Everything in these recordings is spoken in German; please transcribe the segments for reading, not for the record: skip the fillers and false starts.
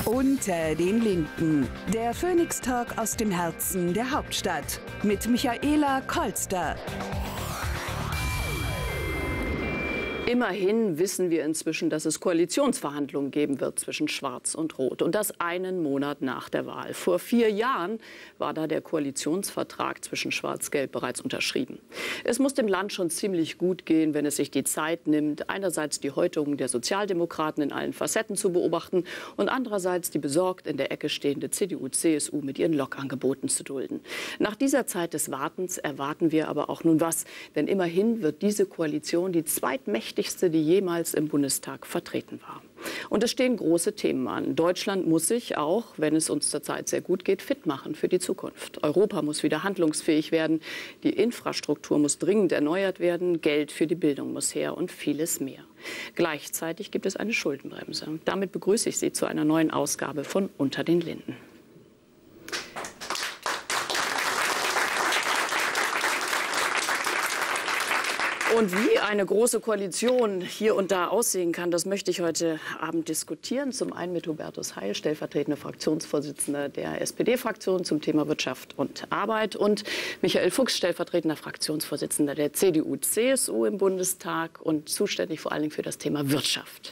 Unter den Linden. Der Phoenix Talk aus dem Herzen der Hauptstadt. Mit Michaela Kolster. Immerhin wissen wir inzwischen, dass es Koalitionsverhandlungen geben wird zwischen Schwarz und Rot. Und das einen Monat nach der Wahl. Vor 4 Jahren war da der Koalitionsvertrag zwischen Schwarz-Gelb bereits unterschrieben. Es muss dem Land schon ziemlich gut gehen, wenn es sich die Zeit nimmt, einerseits die Häutungen der Sozialdemokraten in allen Facetten zu beobachten und andererseits die besorgt in der Ecke stehende CDU-CSU mit ihren Lockangeboten zu dulden. Nach dieser Zeit des Wartens erwarten wir aber auch nun was. Denn immerhin wird diese Koalition die zweitmächtigste, die jemals im Bundestag vertreten war. Und es stehen große Themen an. Deutschland muss sich auch, wenn es uns zurzeit sehr gut geht, fit machen für die Zukunft. Europa muss wieder handlungsfähig werden. Die Infrastruktur muss dringend erneuert werden. Geld für die Bildung muss her und vieles mehr. Gleichzeitig gibt es eine Schuldenbremse. Damit begrüße ich Sie zu einer neuen Ausgabe von Unter den Linden. Und wie eine große Koalition hier und da aussehen kann, das möchte ich heute Abend diskutieren. Zum einen mit Hubertus Heil, stellvertretender Fraktionsvorsitzender der SPD-Fraktion zum Thema Wirtschaft und Arbeit. Und Michael Fuchs, stellvertretender Fraktionsvorsitzender der CDU-CSU im Bundestag und zuständig vor allen Dingen für das Thema Wirtschaft.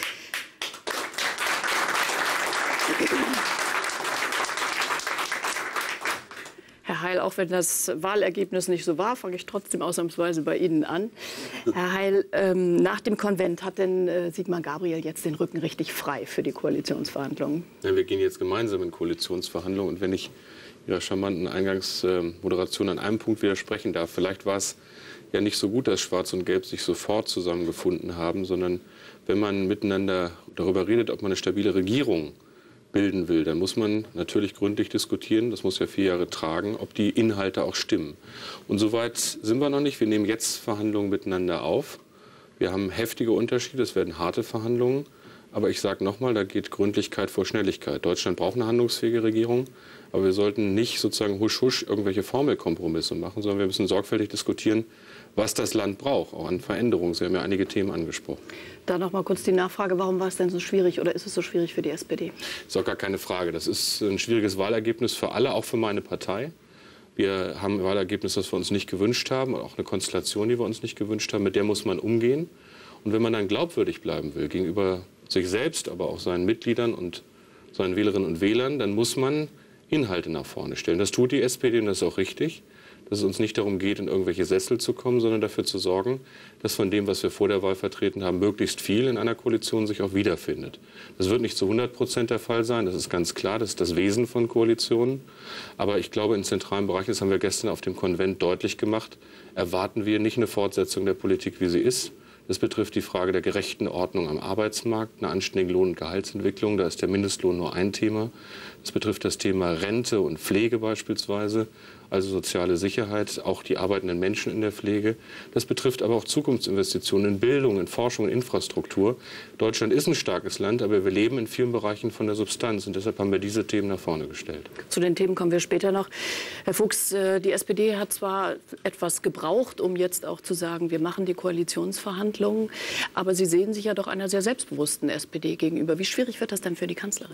Herr Heil, auch wenn das Wahlergebnis nicht so war, fange ich trotzdem ausnahmsweise bei Ihnen an. Herr Heil, nach dem Konvent hat denn Sigmar Gabriel jetzt den Rücken richtig frei für die Koalitionsverhandlungen? Ja, wir gehen jetzt gemeinsam in Koalitionsverhandlungen. Und wenn ich Ihrer charmanten Eingangsmoderation an einem Punkt widersprechen darf, vielleicht war es ja nicht so gut, dass Schwarz und Gelb sich sofort zusammengefunden haben, sondern wenn man miteinander darüber redet, ob man eine stabile Regierung bilden will, dann muss man natürlich gründlich diskutieren, das muss ja 4 Jahre tragen, ob die Inhalte auch stimmen. Und soweit sind wir noch nicht. Wir nehmen jetzt Verhandlungen miteinander auf. Wir haben heftige Unterschiede, es werden harte Verhandlungen. Aber ich sage nochmal, da geht Gründlichkeit vor Schnelligkeit. Deutschland braucht eine handlungsfähige Regierung, aber wir sollten nicht sozusagen husch husch irgendwelche Formelkompromisse machen, sondern wir müssen sorgfältig diskutieren, was das Land braucht, auch an Veränderungen. Sie haben ja einige Themen angesprochen. Da noch mal kurz die Nachfrage, warum war es denn so schwierig oder ist es so schwierig für die SPD? Das ist auch gar keine Frage. Das ist ein schwieriges Wahlergebnis für alle, auch für meine Partei. Wir haben ein Wahlergebnis, das wir uns nicht gewünscht haben, auch eine Konstellation, die wir uns nicht gewünscht haben. Mit der muss man umgehen. Und wenn man dann glaubwürdig bleiben will gegenüber sich selbst, aber auch seinen Mitgliedern und seinen Wählerinnen und Wählern, dann muss man Inhalte nach vorne stellen. Das tut die SPD und das ist auch richtig, dass es uns nicht darum geht, in irgendwelche Sessel zu kommen, sondern dafür zu sorgen, dass von dem, was wir vor der Wahl vertreten haben, möglichst viel in einer Koalition sich auch wiederfindet. Das wird nicht zu 100% der Fall sein, das ist ganz klar, das ist das Wesen von Koalitionen. Aber ich glaube, in zentralen Bereichen, das haben wir gestern auf dem Konvent deutlich gemacht, erwarten wir nicht eine Fortsetzung der Politik, wie sie ist. Das betrifft die Frage der gerechten Ordnung am Arbeitsmarkt, eine anständige Lohn- und Gehaltsentwicklung. Da ist der Mindestlohn nur ein Thema. Das betrifft das Thema Rente und Pflege beispielsweise, also soziale Sicherheit, auch die arbeitenden Menschen in der Pflege. Das betrifft aber auch Zukunftsinvestitionen in Bildung, in Forschung, in Infrastruktur. Deutschland ist ein starkes Land, aber wir leben in vielen Bereichen von der Substanz. Und deshalb haben wir diese Themen nach vorne gestellt. Zu den Themen kommen wir später noch. Herr Fuchs, die SPD hat zwar etwas gebraucht, um jetzt auch zu sagen, wir machen die Koalitionsverhandlungen, aber Sie sehen sich ja doch einer sehr selbstbewussten SPD gegenüber. Wie schwierig wird das denn für die Kanzlerin?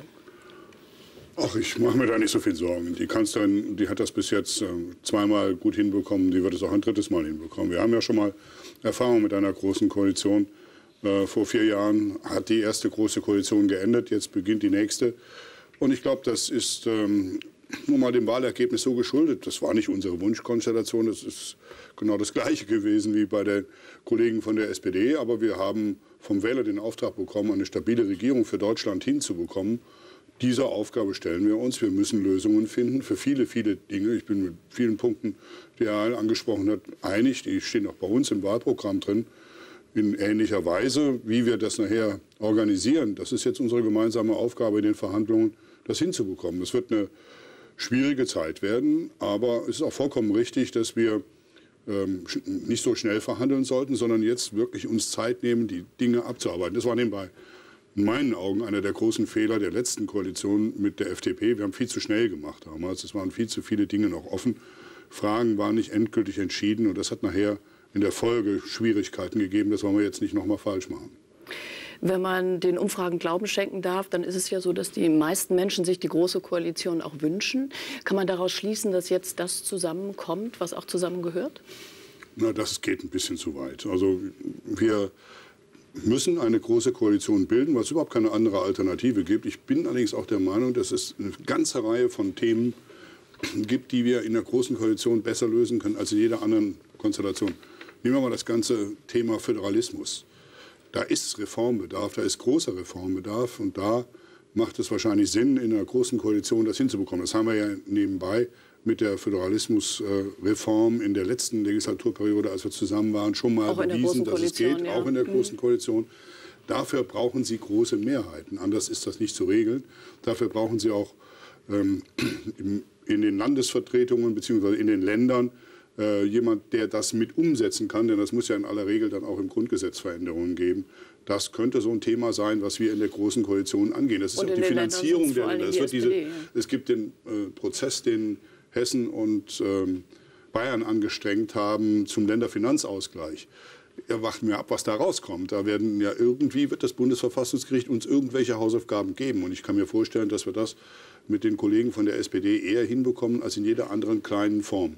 Ach, ich mache mir da nicht so viel Sorgen. Die Kanzlerin, die hat das bis jetzt zweimal gut hinbekommen. Die wird es auch ein 3. Mal hinbekommen. Wir haben ja schon mal Erfahrung mit einer großen Koalition. Vor 4 Jahren hat die erste große Koalition geendet. Jetzt beginnt die nächste. Und ich glaube, das ist nur mal dem Wahlergebnis so geschuldet. Das war nicht unsere Wunschkonstellation. Das ist genau das Gleiche gewesen wie bei den Kollegen von der SPD. Aber wir haben vom Wähler den Auftrag bekommen, eine stabile Regierung für Deutschland hinzubekommen. Dieser Aufgabe stellen wir uns. Wir müssen Lösungen finden für viele, viele Dinge. Ich bin mit vielen Punkten, die Herr Heil angesprochen hat, einig. Die stehen auch bei uns im Wahlprogramm drin. In ähnlicher Weise, wie wir das nachher organisieren. Das ist jetzt unsere gemeinsame Aufgabe in den Verhandlungen, das hinzubekommen. Das wird eine schwierige Zeit werden, aber es ist auch vollkommen richtig, dass wir nicht so schnell verhandeln sollten, sondern jetzt wirklich uns Zeit nehmen, die Dinge abzuarbeiten. Das war nebenbei in meinen Augen einer der großen Fehler der letzten Koalition mit der FDP. Wir haben viel zu schnell gemacht damals. Es waren viel zu viele Dinge noch offen. Fragen waren nicht endgültig entschieden und das hat nachher in der Folge Schwierigkeiten gegeben. Das wollen wir jetzt nicht noch mal falsch machen. Wenn man den Umfragen Glauben schenken darf, dann ist es ja so, dass die meisten Menschen sich die Große Koalition auch wünschen. Kann man daraus schließen, dass jetzt das zusammenkommt, was auch zusammengehört? Na, das geht ein bisschen zu weit. Also wir müssen eine große Koalition bilden, weil es überhaupt keine andere Alternative gibt. Ich bin allerdings auch der Meinung, dass es eine ganze Reihe von Themen gibt, die wir in der Großen Koalition besser lösen können als in jeder anderen Konstellation. Nehmen wir mal das ganze Thema Föderalismus. Da ist Reformbedarf, da ist großer Reformbedarf und da macht es wahrscheinlich Sinn, in einer großen Koalition das hinzubekommen. Das haben wir ja nebenbei mit der Föderalismusreform in der letzten Legislaturperiode, als wir zusammen waren, schon mal bewiesen, dass es geht, auch in der Großen Koalition. Dafür brauchen Sie große Mehrheiten, anders ist das nicht zu regeln. Dafür brauchen Sie auch in den Landesvertretungen bzw. in den Ländern jemand, der das mit umsetzen kann, denn das muss ja in aller Regel dann auch im Grundgesetz Veränderungen geben. Das könnte so ein Thema sein, was wir in der Großen Koalition angehen. Das ist auch die Finanzierung der Länder. Es gibt den Prozess, den Hessen und Bayern angestrengt haben zum Länderfinanzausgleich. Warten wir ab, was da rauskommt. Da werden ja irgendwie, wird das Bundesverfassungsgericht uns irgendwelche Hausaufgaben geben. Und ich kann mir vorstellen, dass wir das mit den Kollegen von der SPD eher hinbekommen als in jeder anderen kleinen Form.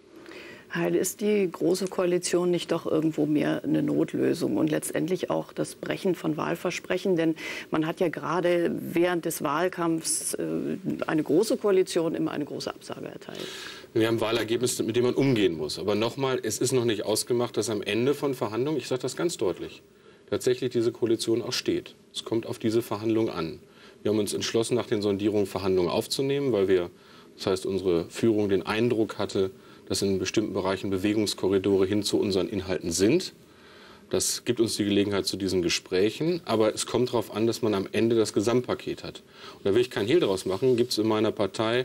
Heil, ist die Große Koalition nicht doch irgendwo mehr eine Notlösung und letztendlich auch das Brechen von Wahlversprechen? Denn man hat ja gerade während des Wahlkampfs eine Große Koalition immer eine große Absage erteilt. Wir haben Wahlergebnisse, mit denen man umgehen muss. Aber nochmal, es ist noch nicht ausgemacht, dass am Ende von Verhandlungen, ich sage das ganz deutlich, tatsächlich diese Koalition auch steht. Es kommt auf diese Verhandlungen an. Wir haben uns entschlossen, nach den Sondierungen Verhandlungen aufzunehmen, weil wir, das heißt, unsere Führung den Eindruck hatte, dass in bestimmten Bereichen Bewegungskorridore hin zu unseren Inhalten sind. Das gibt uns die Gelegenheit zu diesen Gesprächen. Aber es kommt darauf an, dass man am Ende das Gesamtpaket hat. Und da will ich keinen Hehl daraus machen, gibt es in meiner Partei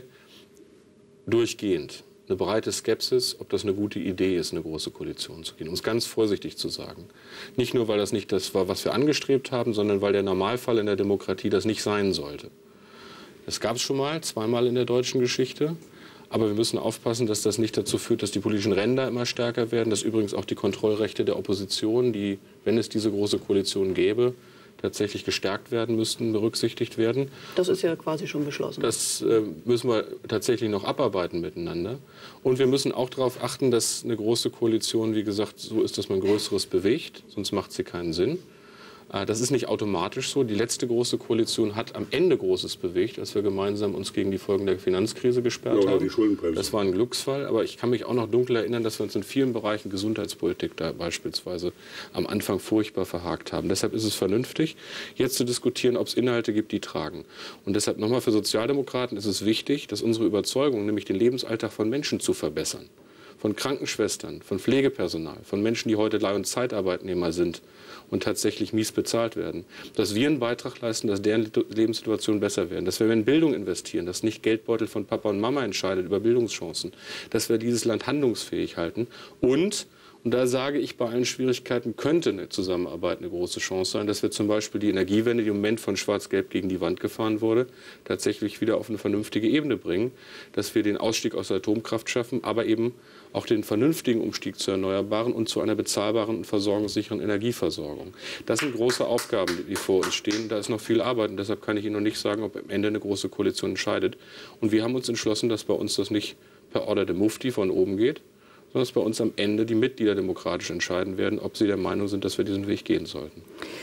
durchgehend eine breite Skepsis, ob das eine gute Idee ist, eine große Koalition zu gehen. Um es ganz vorsichtig zu sagen. Nicht nur, weil das nicht das war, was wir angestrebt haben, sondern weil der Normalfall in der Demokratie das nicht sein sollte. Das gab es schon mal, zweimal in der deutschen Geschichte. Aber wir müssen aufpassen, dass das nicht dazu führt, dass die politischen Ränder immer stärker werden, dass übrigens auch die Kontrollrechte der Opposition, die, wenn es diese große Koalition gäbe, tatsächlich gestärkt werden müssten, berücksichtigt werden. Das ist ja quasi schon beschlossen. Das müssen wir tatsächlich noch abarbeiten miteinander. Und wir müssen auch darauf achten, dass eine große Koalition, wie gesagt, so ist, dass man Größeres bewegt, sonst macht sie keinen Sinn. Das ist nicht automatisch so. Die letzte große Koalition hat am Ende Großes bewegt, als wir gemeinsam uns gegen die Folgen der Finanzkrise gesperrt haben. Das war ein Glücksfall. Aber ich kann mich auch noch dunkel erinnern, dass wir uns in vielen Bereichen Gesundheitspolitik da beispielsweise am Anfang furchtbar verhakt haben. Deshalb ist es vernünftig, jetzt zu diskutieren, ob es Inhalte gibt, die tragen. Und deshalb nochmal für Sozialdemokraten ist es wichtig, dass unsere Überzeugung, nämlich den Lebensalltag von Menschen zu verbessern, von Krankenschwestern, von Pflegepersonal, von Menschen, die heute Leih- und Zeitarbeitnehmer sind und tatsächlich mies bezahlt werden, dass wir einen Beitrag leisten, dass deren Lebenssituation besser werden, dass wir in Bildung investieren, dass nicht Geldbeutel von Papa und Mama entscheidet über Bildungschancen, dass wir dieses Land handlungsfähig halten und da sage ich, bei allen Schwierigkeiten könnte eine Zusammenarbeit eine große Chance sein, dass wir zum Beispiel die Energiewende, die im Moment von Schwarz-Gelb gegen die Wand gefahren wurde, tatsächlich wieder auf eine vernünftige Ebene bringen, dass wir den Ausstieg aus der Atomkraft schaffen, aber eben auch den vernünftigen Umstieg zu Erneuerbaren und zu einer bezahlbaren und versorgungssicheren Energieversorgung. Das sind große Aufgaben, die vor uns stehen. Da ist noch viel Arbeit und deshalb kann ich Ihnen noch nicht sagen, ob am Ende eine große Koalition entscheidet. Und wir haben uns entschlossen, dass bei uns das nicht per Order de Mufti von oben geht, sondern dass bei uns am Ende die Mitglieder demokratisch entscheiden werden, ob sie der Meinung sind, dass wir diesen Weg gehen sollten.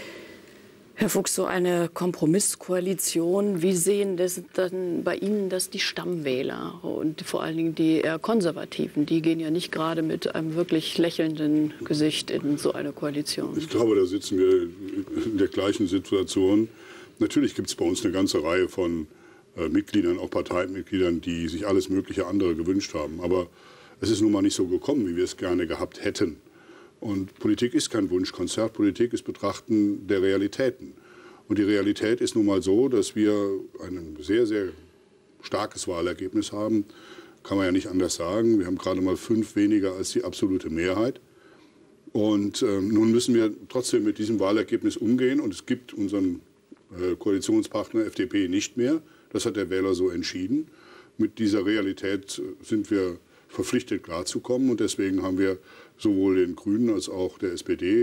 Herr Fuchs, so eine Kompromisskoalition, wie sehen das dann bei Ihnen das die Stammwähler und vor allen Dingen die eher Konservativen? Die gehen ja nicht gerade mit einem wirklich lächelnden Gesicht in so eine Koalition. Ich glaube, da sitzen wir in der gleichen Situation. Natürlich gibt es bei uns eine ganze Reihe von Mitgliedern, auch Parteimitgliedern, die sich alles mögliche andere gewünscht haben. Aber es ist nun mal nicht so gekommen, wie wir es gerne gehabt hätten. Und Politik ist kein Wunschkonzert, Politik ist Betrachten der Realitäten. Und die Realität ist nun mal so, dass wir ein sehr, sehr starkes Wahlergebnis haben. Kann man ja nicht anders sagen. Wir haben gerade mal 5 weniger als die absolute Mehrheit. Und nun müssen wir trotzdem mit diesem Wahlergebnis umgehen. Und es gibt unseren Koalitionspartner FDP nicht mehr. Das hat der Wähler so entschieden. Mit dieser Realität sind wir verpflichtet klarzukommen. Und deswegen haben wir sowohl den Grünen als auch der SPD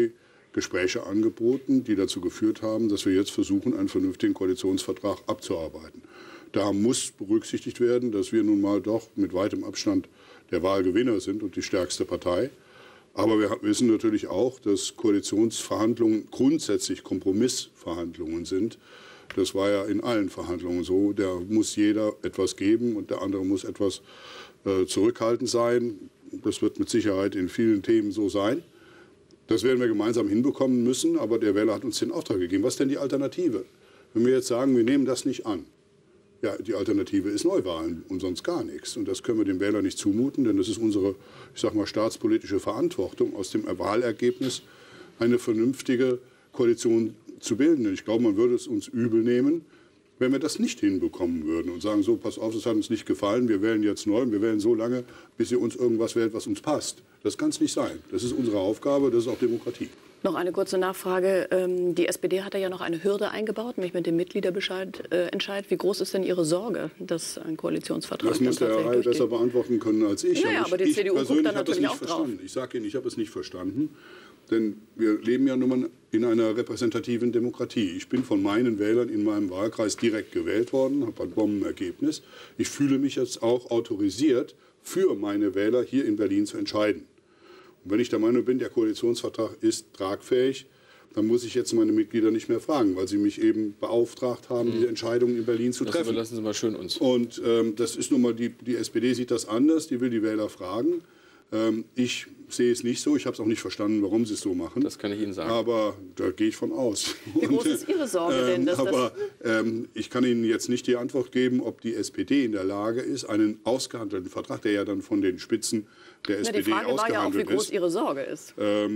Gespräche angeboten, die dazu geführt haben, dass wir jetzt versuchen, einen vernünftigen Koalitionsvertrag abzuarbeiten. Da muss berücksichtigt werden, dass wir nun mal doch mit weitem Abstand der Wahlgewinner sind und die stärkste Partei. Aber wir wissen natürlich auch, dass Koalitionsverhandlungen grundsätzlich Kompromissverhandlungen sind. Das war ja in allen Verhandlungen so. Da muss jeder etwas geben und der andere muss etwas zurückhaltend sein. Das wird mit Sicherheit in vielen Themen so sein. Das werden wir gemeinsam hinbekommen müssen, aber der Wähler hat uns den Auftrag gegeben. Was ist denn die Alternative? Wenn wir jetzt sagen, wir nehmen das nicht an, ja, die Alternative ist Neuwahlen und sonst gar nichts. Und das können wir dem Wähler nicht zumuten, denn das ist unsere, ich sag mal, staatspolitische Verantwortung, aus dem Wahlergebnis eine vernünftige Koalition zu bilden. Denn ich glaube, man würde es uns übel nehmen, wenn wir das nicht hinbekommen würden und sagen, so, pass auf, das hat uns nicht gefallen, wir wählen jetzt neu und wir wählen so lange, bis ihr uns irgendwas wählt, was uns passt. Das kann es nicht sein. Das ist unsere Aufgabe, das ist auch Demokratie. Noch eine kurze Nachfrage. Die SPD hat ja noch eine Hürde eingebaut, nämlich mit dem Mitgliederentscheid. Wie groß ist denn Ihre Sorge, dass ein Koalitionsvertrag das muss der Herr Heil besser beantworten können als ich. Naja, aber die CDU guckt dann natürlich auch drauf. Ich sage Ihnen, ich habe es nicht verstanden. Denn wir leben ja nun mal in einer repräsentativen Demokratie. Ich bin von meinen Wählern in meinem Wahlkreis direkt gewählt worden, habe ein Bombenergebnis. Ich fühle mich jetzt auch autorisiert, für meine Wähler hier in Berlin zu entscheiden. Und wenn ich der Meinung bin, der Koalitionsvertrag ist tragfähig, dann muss ich jetzt meine Mitglieder nicht mehr fragen, weil sie mich eben beauftragt haben, diese Entscheidungen in Berlin zu treffen. Das überlassen Sie mal schön uns. Und das ist nun mal, die SPD sieht das anders, die will die Wähler fragen. Ich sehe es nicht so. Ich habe es auch nicht verstanden, warum sie es so machen. Das kann ich Ihnen sagen. Aber da gehe ich von aus. Wie groß ist Ihre Sorge denn? Ich kann Ihnen jetzt nicht die Antwort geben, ob die SPD in der Lage ist, einen ausgehandelten Vertrag, der ja dann von den Spitzen der SPD die Frage war ja auch, wie groß ist. Ihre Sorge ist.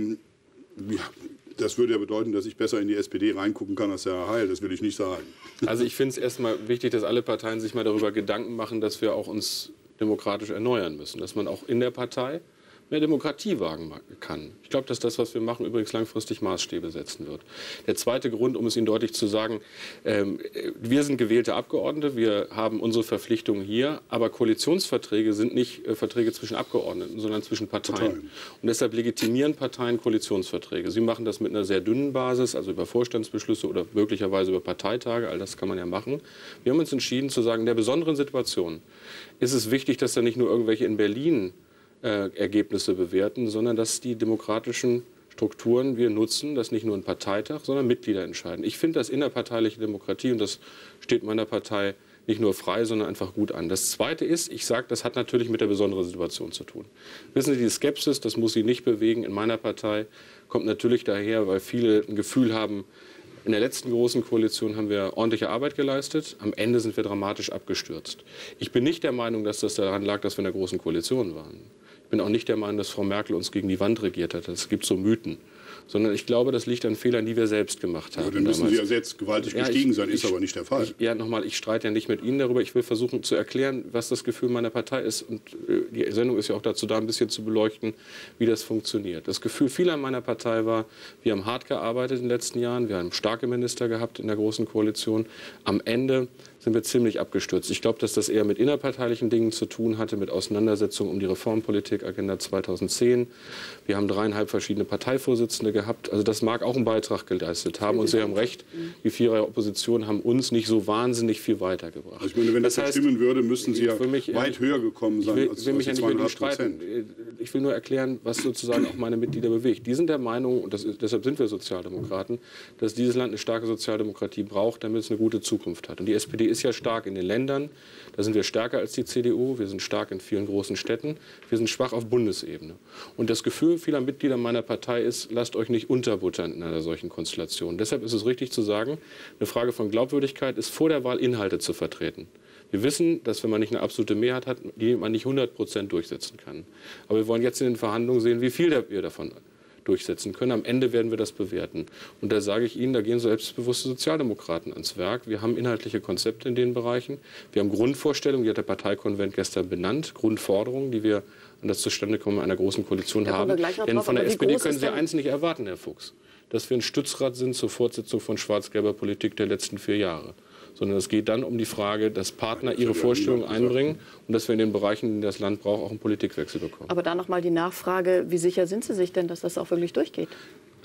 Das würde ja bedeuten, dass ich besser in die SPD reingucken kann als der Herr Heil. Das will ich nicht sagen. Also ich finde es erstmal wichtig, dass alle Parteien sich mal darüber Gedanken machen, dass wir auch uns demokratisch erneuern müssen. Dass man auch in der Partei mehr Demokratie wagen kann. Ich glaube, dass das, was wir machen, übrigens langfristig Maßstäbe setzen wird. Der zweite Grund, um es Ihnen deutlich zu sagen, wir sind gewählte Abgeordnete, wir haben unsere Verpflichtungen hier, aber Koalitionsverträge sind nicht Verträge zwischen Abgeordneten, sondern zwischen Parteien. Und deshalb legitimieren Parteien Koalitionsverträge. Sie machen das mit einer sehr dünnen Basis, also über Vorstandsbeschlüsse oder möglicherweise über Parteitage, all das kann man ja machen. Wir haben uns entschieden zu sagen, in der besonderen Situation ist es wichtig, dass da nicht nur irgendwelche in Berlin Ergebnisse bewerten, sondern dass die demokratischen Strukturen wir nutzen, dass nicht nur ein Parteitag, sondern Mitglieder entscheiden. Ich finde das innerparteiliche Demokratie, und das steht meiner Partei nicht nur frei, sondern einfach gut an. Das Zweite ist, ich sage, das hat natürlich mit der besonderen Situation zu tun. Wissen Sie, die Skepsis, das muss Sie nicht bewegen, in meiner Partei kommt natürlich daher, weil viele ein Gefühl haben, in der letzten großen Koalition haben wir ordentliche Arbeit geleistet. Am Ende sind wir dramatisch abgestürzt. Ich bin nicht der Meinung, dass das daran lag, dass wir in der großen Koalition waren. Ich bin auch nicht der Meinung, dass Frau Merkel uns gegen die Wand regiert hat. Es gibt so Mythen. Sondern ich glaube, das liegt an Fehlern, die wir selbst gemacht haben. Ja, dann müssen Sie ja jetzt gewaltig gestiegen sein, ist aber nicht der Fall. Ich streite ja nicht mit Ihnen darüber. Ich will versuchen zu erklären, was das Gefühl meiner Partei ist. Und die Sendung ist ja auch dazu da, ein bisschen zu beleuchten, wie das funktioniert. Das Gefühl vieler in meiner Partei war, wir haben hart gearbeitet in den letzten Jahren. Wir haben starke Minister gehabt in der Großen Koalition. Am Ende sind wir ziemlich abgestürzt. Ich glaube, dass das eher mit innerparteilichen Dingen zu tun hatte, mit Auseinandersetzungen um die Reformpolitik, Agenda 2010. Wir haben 3,5 verschiedene Parteivorsitzende gehabt. Also das mag auch einen Beitrag geleistet haben. Und Sie haben recht, die Vierer Opposition haben uns nicht so wahnsinnig viel weitergebracht. Also ich meine, wenn das heißt, stimmen würde, müssten Sie ja weit höher gekommen sein als die 2,5%. Ich will nur erklären, was sozusagen auch meine Mitglieder bewegt. Die sind der Meinung, und deshalb sind wir Sozialdemokraten, dass dieses Land eine starke Sozialdemokratie braucht, damit es eine gute Zukunft hat. Und die SPD ist ja stark in den Ländern. Da sind wir stärker als die CDU. Wir sind stark in vielen großen Städten. Wir sind schwach auf Bundesebene. Und das Gefühl vieler Mitglieder meiner Partei ist, lasst euch nicht unterbuttern in einer solchen Konstellation. Deshalb ist es richtig zu sagen, eine Frage von Glaubwürdigkeit ist, vor der Wahl Inhalte zu vertreten. Wir wissen, dass wenn man nicht eine absolute Mehrheit hat, die man nicht 100% durchsetzen kann. Aber wir wollen jetzt in den Verhandlungen sehen, wie viel wir davon durchsetzen können. Am Ende werden wir das bewerten. Und da sage ich Ihnen, da gehen selbstbewusste Sozialdemokraten ans Werk. Wir haben inhaltliche Konzepte in den Bereichen. Wir haben Grundvorstellungen, die hat der Parteikonvent gestern benannt, Grundforderungen, die wir an das Zustandekommen einer großen Koalition haben. Denn von der SPD können Sie eins nicht erwarten, Herr Fuchs, dass wir ein Stützrad sind zur Fortsetzung von schwarz-gelber Politik der letzten 4 Jahre. Sondern es geht dann um die Frage, dass Partner ihre Vorstellungen einbringen und dass wir in den Bereichen, in denen das Land braucht, auch einen Politikwechsel bekommen. Aber da noch mal die Nachfrage, wie sicher sind Sie sich denn, dass das auch wirklich durchgeht?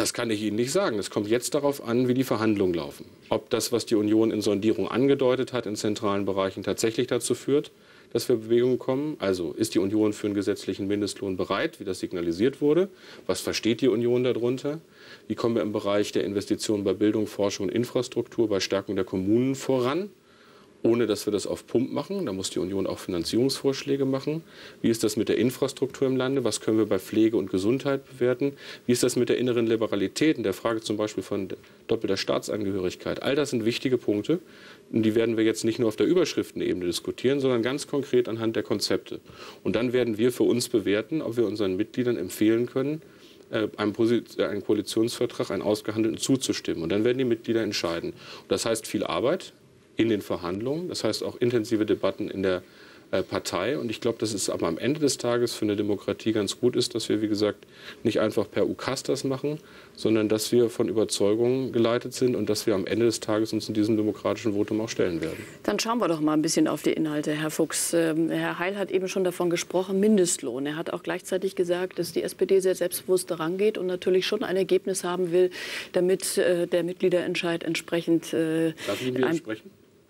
Das kann ich Ihnen nicht sagen. Es kommt jetzt darauf an, wie die Verhandlungen laufen. Ob das, was die Union in Sondierung angedeutet hat, in zentralen Bereichen tatsächlich dazu führt, dass wir Bewegungen kommen. Also ist die Union für einen gesetzlichen Mindestlohn bereit, wie das signalisiert wurde? Was versteht die Union darunter? Wie kommen wir im Bereich der Investitionen bei Bildung, Forschung und Infrastruktur, bei Stärkung der Kommunen voran? Ohne dass wir das auf Pump machen. Da muss die Union auch Finanzierungsvorschläge machen. Wie ist das mit der Infrastruktur im Lande? Was können wir bei Pflege und Gesundheit bewerten? Wie ist das mit der inneren Liberalität in der Frage zum Beispiel von doppelter Staatsangehörigkeit? All das sind wichtige Punkte. Und die werden wir jetzt nicht nur auf der Überschriftenebene diskutieren, sondern ganz konkret anhand der Konzepte. Und dann werden wir für uns bewerten, ob wir unseren Mitgliedern empfehlen können, einem Koalitionsvertrag, einen ausgehandelten, zuzustimmen. Und dann werden die Mitglieder entscheiden. Und das heißt viel Arbeit in den Verhandlungen, das heißt auch intensive Debatten in der Partei. Und ich glaube, dass es aber am Ende des Tages für eine Demokratie ganz gut ist, dass wir, wie gesagt, nicht einfach per Ukas das machen, sondern dass wir von Überzeugungen geleitet sind und dass wir am Ende des Tages uns in diesem demokratischen Votum auch stellen werden. Dann schauen wir doch mal ein bisschen auf die Inhalte, Herr Fuchs. Herr Heil hat eben schon davon gesprochen, Mindestlohn. Er hat auch gleichzeitig gesagt, dass die SPD sehr selbstbewusst daran geht und natürlich schon ein Ergebnis haben will, damit der Mitgliederentscheid entsprechend... Darf ich Ihnen widersprechen?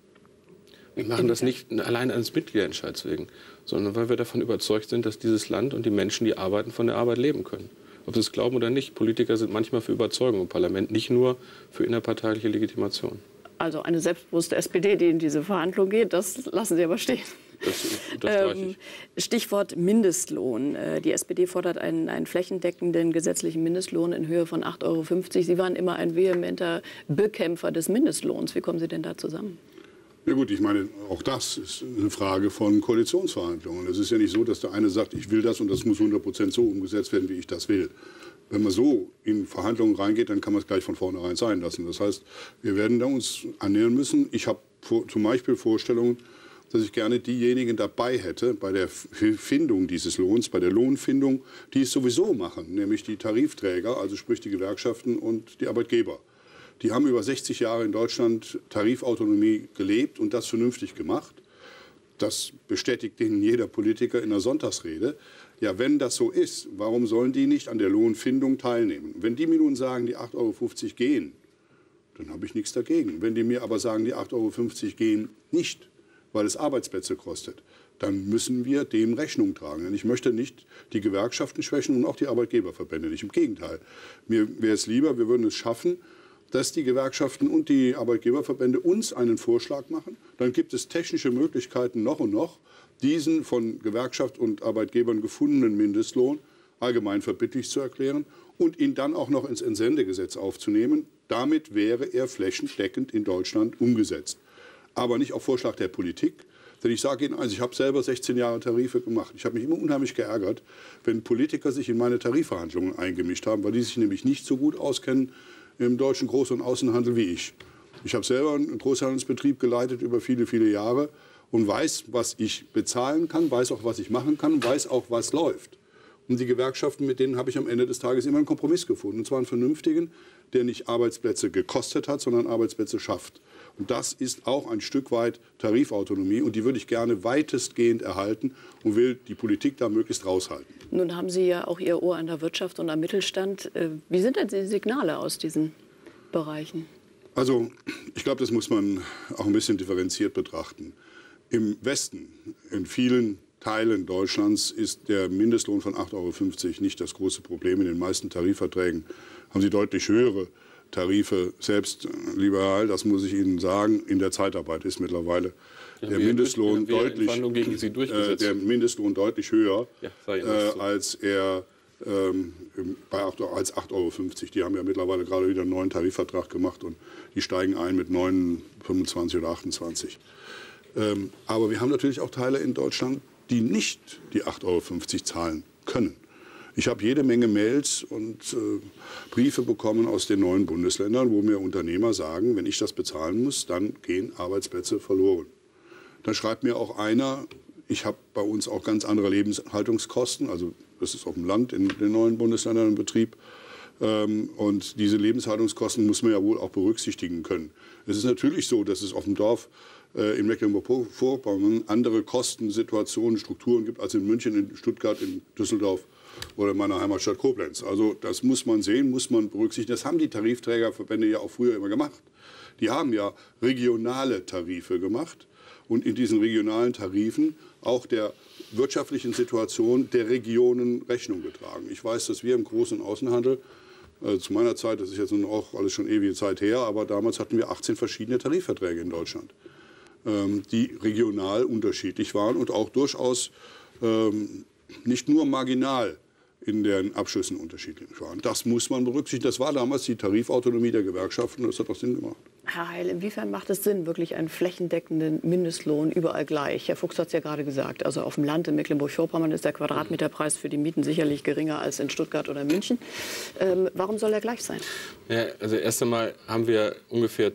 Wir machen das nicht allein eines Mitgliederentscheids wegen, sondern weil wir davon überzeugt sind, dass dieses Land und die Menschen, die arbeiten, von der Arbeit leben können. Ob Sie es glauben oder nicht, Politiker sind manchmal für Überzeugung im Parlament, nicht nur für innerparteiliche Legitimation. Also eine selbstbewusste SPD, die in diese Verhandlung geht, das lassen Sie aber stehen. Das Stichwort Mindestlohn. Die SPD fordert einen flächendeckenden gesetzlichen Mindestlohn in Höhe von 8,50 €. Sie waren immer ein vehementer Bekämpfer des Mindestlohns. Wie kommen Sie denn da zusammen? Ja gut, ich meine, auch das ist eine Frage von Koalitionsverhandlungen. Es ist ja nicht so, dass der eine sagt, ich will das und das muss 100% so umgesetzt werden, wie ich das will. Wenn man so in Verhandlungen reingeht, dann kann man es gleich von vornherein sein lassen. Das heißt, wir werden da uns annähern müssen. Ich habe zum Beispiel Vorstellungen, dass ich gerne diejenigen dabei hätte bei der Findung dieses Lohns, bei der Lohnfindung, die es sowieso machen, nämlich die Tarifträger, also sprich die Gewerkschaften und die Arbeitgeber. Die haben über 60 Jahre in Deutschland Tarifautonomie gelebt und das vernünftig gemacht. Das bestätigt Ihnen jeder Politiker in der Sonntagsrede. Ja, wenn das so ist, warum sollen die nicht an der Lohnfindung teilnehmen? Wenn die mir nun sagen, die 8,50 € gehen, dann habe ich nichts dagegen. Wenn die mir aber sagen, die 8,50 € gehen nicht, weil es Arbeitsplätze kostet, dann müssen wir dem Rechnung tragen. Denn ich möchte nicht die Gewerkschaften schwächen und auch die Arbeitgeberverbände nicht. Im Gegenteil. Mir wäre es lieber, wir würden es schaffen, dass die Gewerkschaften und die Arbeitgeberverbände uns einen Vorschlag machen. Dann gibt es technische Möglichkeiten noch und noch, diesen von Gewerkschaft und Arbeitgebern gefundenen Mindestlohn allgemein verbindlich zu erklären und ihn dann auch noch ins Entsendegesetz aufzunehmen. Damit wäre er flächendeckend in Deutschland umgesetzt. Aber nicht auf Vorschlag der Politik. Denn ich sage Ihnen eins, ich habe selber 16 Jahre Tarife gemacht. Ich habe mich immer unheimlich geärgert, wenn Politiker sich in meine Tarifverhandlungen eingemischt haben, weil die sich nämlich nicht so gut auskennen im deutschen Groß- und Außenhandel wie ich. Ich habe selber einen Großhandelsbetrieb geleitet über viele, viele Jahre und weiß, was ich bezahlen kann, weiß auch, was ich machen kann und weiß auch, was läuft. Und die Gewerkschaften, mit denen habe ich am Ende des Tages immer einen Kompromiss gefunden. Und zwar einen vernünftigen, der nicht Arbeitsplätze gekostet hat, sondern Arbeitsplätze schafft. Und das ist auch ein Stück weit Tarifautonomie. Und die würde ich gerne weitestgehend erhalten und will die Politik da möglichst raushalten. Nun haben Sie ja auch Ihr Ohr an der Wirtschaft und am Mittelstand. Wie sind denn die Signale aus diesen Bereichen? Also ich glaube, das muss man auch ein bisschen differenziert betrachten. Im Westen, in vielen Teilen Deutschlands, ist der Mindestlohn von 8,50 € nicht das große Problem. In den meisten Tarifverträgen haben sie deutlich höhere Tarife. Selbst, lieber Herr Heil, das muss ich Ihnen sagen, in der Zeitarbeit ist mittlerweile der Mindestlohn deutlich höher, als er als 8,50 €. Die haben ja mittlerweile gerade wieder einen neuen Tarifvertrag gemacht und die steigen ein mit 9,25 oder 28. Aber wir haben natürlich auch Teile in Deutschland, die nicht die 8,50 € zahlen können. Ich habe jede Menge Mails und Briefe bekommen aus den neuen Bundesländern, wo mir Unternehmer sagen, wenn ich das bezahlen muss, dann gehen Arbeitsplätze verloren. Da schreibt mir auch einer, ich habe bei uns auch ganz andere Lebenshaltungskosten, also das ist auf dem Land in den neuen Bundesländern im Betrieb. Und diese Lebenshaltungskosten muss man ja wohl auch berücksichtigen können. Es ist natürlich so, dass es auf dem Dorf in Mecklenburg-Vorpommern andere Kostensituationen, Strukturen gibt als in München, in Stuttgart, in Düsseldorf oder in meiner Heimatstadt Koblenz. Also das muss man sehen, muss man berücksichtigen. Das haben die Tarifträgerverbände ja auch früher immer gemacht. Die haben ja regionale Tarife gemacht und in diesen regionalen Tarifen auch der wirtschaftlichen Situation der Regionen Rechnung getragen. Ich weiß, dass wir im großen Außenhandel, zu meiner Zeit, das ist jetzt nun auch alles schon ewige Zeit her, aber damals hatten wir 18 verschiedene Tarifverträge in Deutschland, die regional unterschiedlich waren und auch durchaus nicht nur marginal in den Abschlüssen unterschiedlich waren. Das muss man berücksichtigen. Das war damals die Tarifautonomie der Gewerkschaften und das hat auch Sinn gemacht. Herr Heil, inwiefern macht es Sinn, wirklich einen flächendeckenden Mindestlohn überall gleich? Herr Fuchs hat es ja gerade gesagt, also auf dem Land in Mecklenburg-Vorpommern ist der Quadratmeterpreis für die Mieten sicherlich geringer als in Stuttgart oder München. Warum soll er gleich sein? Ja, also erst einmal haben wir ungefähr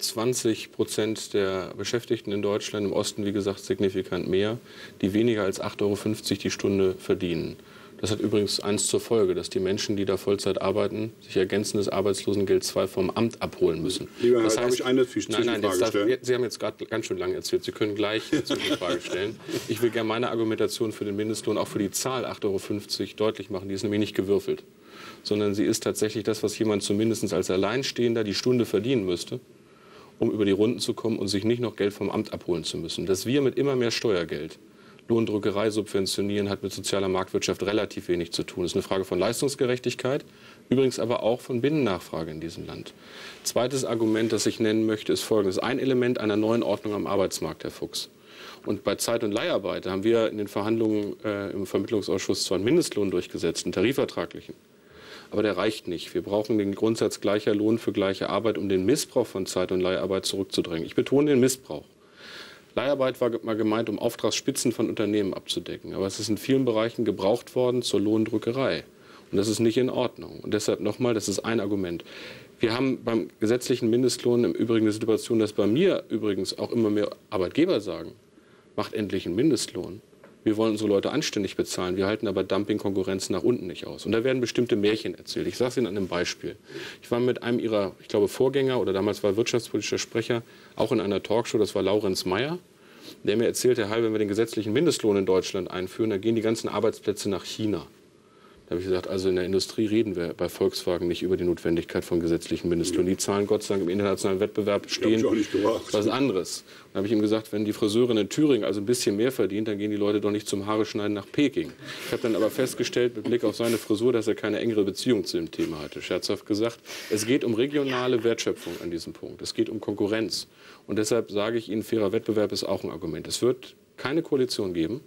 20% der Beschäftigten in Deutschland, im Osten wie gesagt signifikant mehr, die weniger als 8,50 € die Stunde verdienen. Das hat übrigens eins zur Folge, dass die Menschen, die da Vollzeit arbeiten, sich ergänzendes Arbeitslosengeld II vom Amt abholen müssen. Lieber Herr, darf ich eine Zwischenfrage stellen? Sie haben jetzt gerade ganz schön lange erzählt. Sie können gleich eine Zwischenfrage stellen. Ich will gerne meine Argumentation für den Mindestlohn, auch für die Zahl 8,50 € deutlich machen. Die ist nämlich nicht gewürfelt, sondern sie ist tatsächlich das, was jemand zumindest als Alleinstehender die Stunde verdienen müsste, um über die Runden zu kommen und sich nicht noch Geld vom Amt abholen zu müssen. Dass wir mit immer mehr Steuergeld Lohndrückerei subventionieren, hat mit sozialer Marktwirtschaft relativ wenig zu tun. Das ist eine Frage von Leistungsgerechtigkeit, übrigens aber auch von Binnennachfrage in diesem Land. Zweites Argument, das ich nennen möchte, ist folgendes. Ein Element einer neuen Ordnung am Arbeitsmarkt, Herr Fuchs. Und bei Zeit- und Leiharbeit haben wir in den Verhandlungen im Vermittlungsausschuss zwar einen Mindestlohn durchgesetzt, einen tarifvertraglichen. Aber der reicht nicht. Wir brauchen den Grundsatz gleicher Lohn für gleiche Arbeit, um den Missbrauch von Zeit- und Leiharbeit zurückzudrängen. Ich betone den Missbrauch. Leiharbeit war mal gemeint, um Auftragsspitzen von Unternehmen abzudecken. Aber es ist in vielen Bereichen gebraucht worden zur Lohndrückerei. Und das ist nicht in Ordnung. Und deshalb nochmal, das ist ein Argument. Wir haben beim gesetzlichen Mindestlohn im Übrigen eine Situation, dass bei mir übrigens auch immer mehr Arbeitgeber sagen, macht endlich einen Mindestlohn. Wir wollen unsere Leute anständig bezahlen. Wir halten aber Dumping-Konkurrenz nach unten nicht aus. Und da werden bestimmte Märchen erzählt. Ich sage es Ihnen an einem Beispiel. Ich war mit einem Ihrer, ich glaube, Vorgänger oder damals war wirtschaftspolitischer Sprecher, auch in einer Talkshow, das war Laurenz Meyer, der mir erzählte, Herr Heil, wenn wir den gesetzlichen Mindestlohn in Deutschland einführen, dann gehen die ganzen Arbeitsplätze nach China. Da habe ich gesagt, also in der Industrie reden wir bei Volkswagen nicht über die Notwendigkeit von gesetzlichen Mindestlohn. Die Zahlen, Gott sei Dank, im internationalen Wettbewerb stehen was anderes. Dann habe ich ihm gesagt, wenn die Friseurin in Thüringen also ein bisschen mehr verdient, dann gehen die Leute doch nicht zum Haare schneiden nach Peking. Ich habe dann aber festgestellt, mit Blick auf seine Frisur, dass er keine engere Beziehung zu dem Thema hatte. Scherzhaft gesagt, es geht um regionale Wertschöpfung an diesem Punkt. Es geht um Konkurrenz. Und deshalb sage ich Ihnen, fairer Wettbewerb ist auch ein Argument. Es wird keine Koalition geben,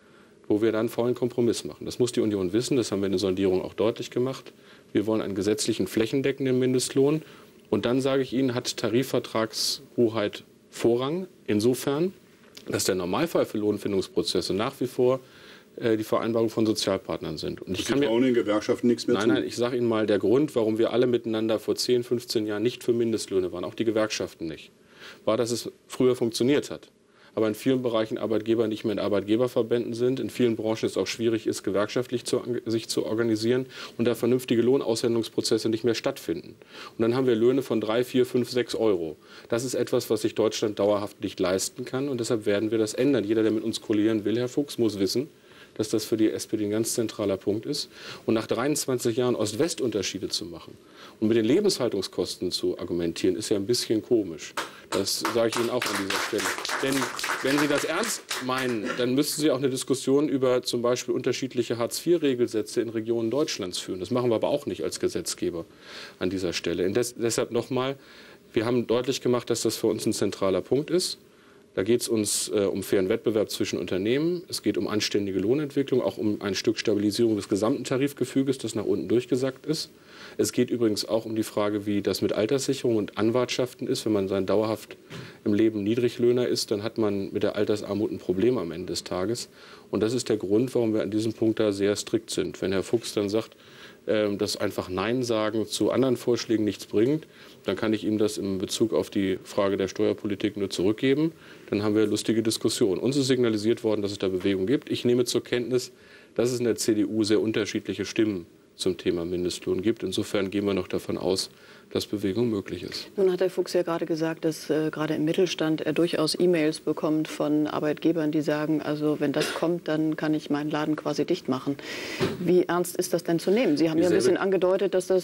wo wir dann einen faulen Kompromiss machen. Das muss die Union wissen, das haben wir in der Sondierung auch deutlich gemacht. Wir wollen einen gesetzlichen flächendeckenden Mindestlohn. Und dann sage ich Ihnen, hat Tarifvertragshoheit Vorrang insofern, dass der Normalfall für Lohnfindungsprozesse nach wie vor die Vereinbarung von Sozialpartnern sind. Und ich kann mir den Gewerkschaften nichts mehr tun. Nein, ich sage Ihnen mal, der Grund, warum wir alle miteinander vor 10, 15 Jahren nicht für Mindestlöhne waren, auch die Gewerkschaften nicht, war, dass es früher funktioniert hat. Aber in vielen Bereichen Arbeitgeber nicht mehr in Arbeitgeberverbänden sind. In vielen Branchen es auch schwierig ist, gewerkschaftlich sich zu organisieren und da vernünftige Lohnaushandlungsprozesse nicht mehr stattfinden. Und dann haben wir Löhne von 3, 4, 5, 6 Euro. Das ist etwas, was sich Deutschland dauerhaft nicht leisten kann. Und deshalb werden wir das ändern. Jeder, der mit uns koalieren will, Herr Fuchs, muss wissen, dass das für die SPD ein ganz zentraler Punkt ist. Und nach 23 Jahren Ost-West-Unterschiede zu machen und mit den Lebenshaltungskosten zu argumentieren, ist ja ein bisschen komisch. Das sage ich Ihnen auch an dieser Stelle. Denn wenn Sie das ernst meinen, dann müssten Sie auch eine Diskussion über zum Beispiel unterschiedliche Hartz-IV-Regelsätze in Regionen Deutschlands führen. Das machen wir aber auch nicht als Gesetzgeber an dieser Stelle. Und deshalb nochmal, wir haben deutlich gemacht, dass das für uns ein zentraler Punkt ist. Da geht es uns um fairen Wettbewerb zwischen Unternehmen. Es geht um anständige Lohnentwicklung, auch um ein Stück Stabilisierung des gesamten Tarifgefüges, das nach unten durchgesackt ist. Es geht übrigens auch um die Frage, wie das mit Alterssicherung und Anwartschaften ist. Wenn man sein dauerhaft im Leben Niedriglöhner ist, dann hat man mit der Altersarmut ein Problem am Ende des Tages. Und das ist der Grund, warum wir an diesem Punkt da sehr strikt sind. Wenn Herr Fuchs dann sagt, dass einfach Nein sagen zu anderen Vorschlägen nichts bringt, dann kann ich ihm das in Bezug auf die Frage der Steuerpolitik nur zurückgeben. Dann haben wir lustige Diskussionen. Uns ist signalisiert worden, dass es da Bewegung gibt. Ich nehme zur Kenntnis, dass es in der CDU sehr unterschiedliche Stimmen zum Thema Mindestlohn gibt. Insofern gehen wir noch davon aus, dass Bewegung möglich ist. Nun hat Herr Fuchs ja gerade gesagt, dass gerade im Mittelstand er durchaus E-Mails bekommt von Arbeitgebern, die sagen, also wenn das kommt, dann kann ich meinen Laden quasi dicht machen. Wie ernst ist das denn zu nehmen? Sie haben ja ein bisschen angedeutet, dass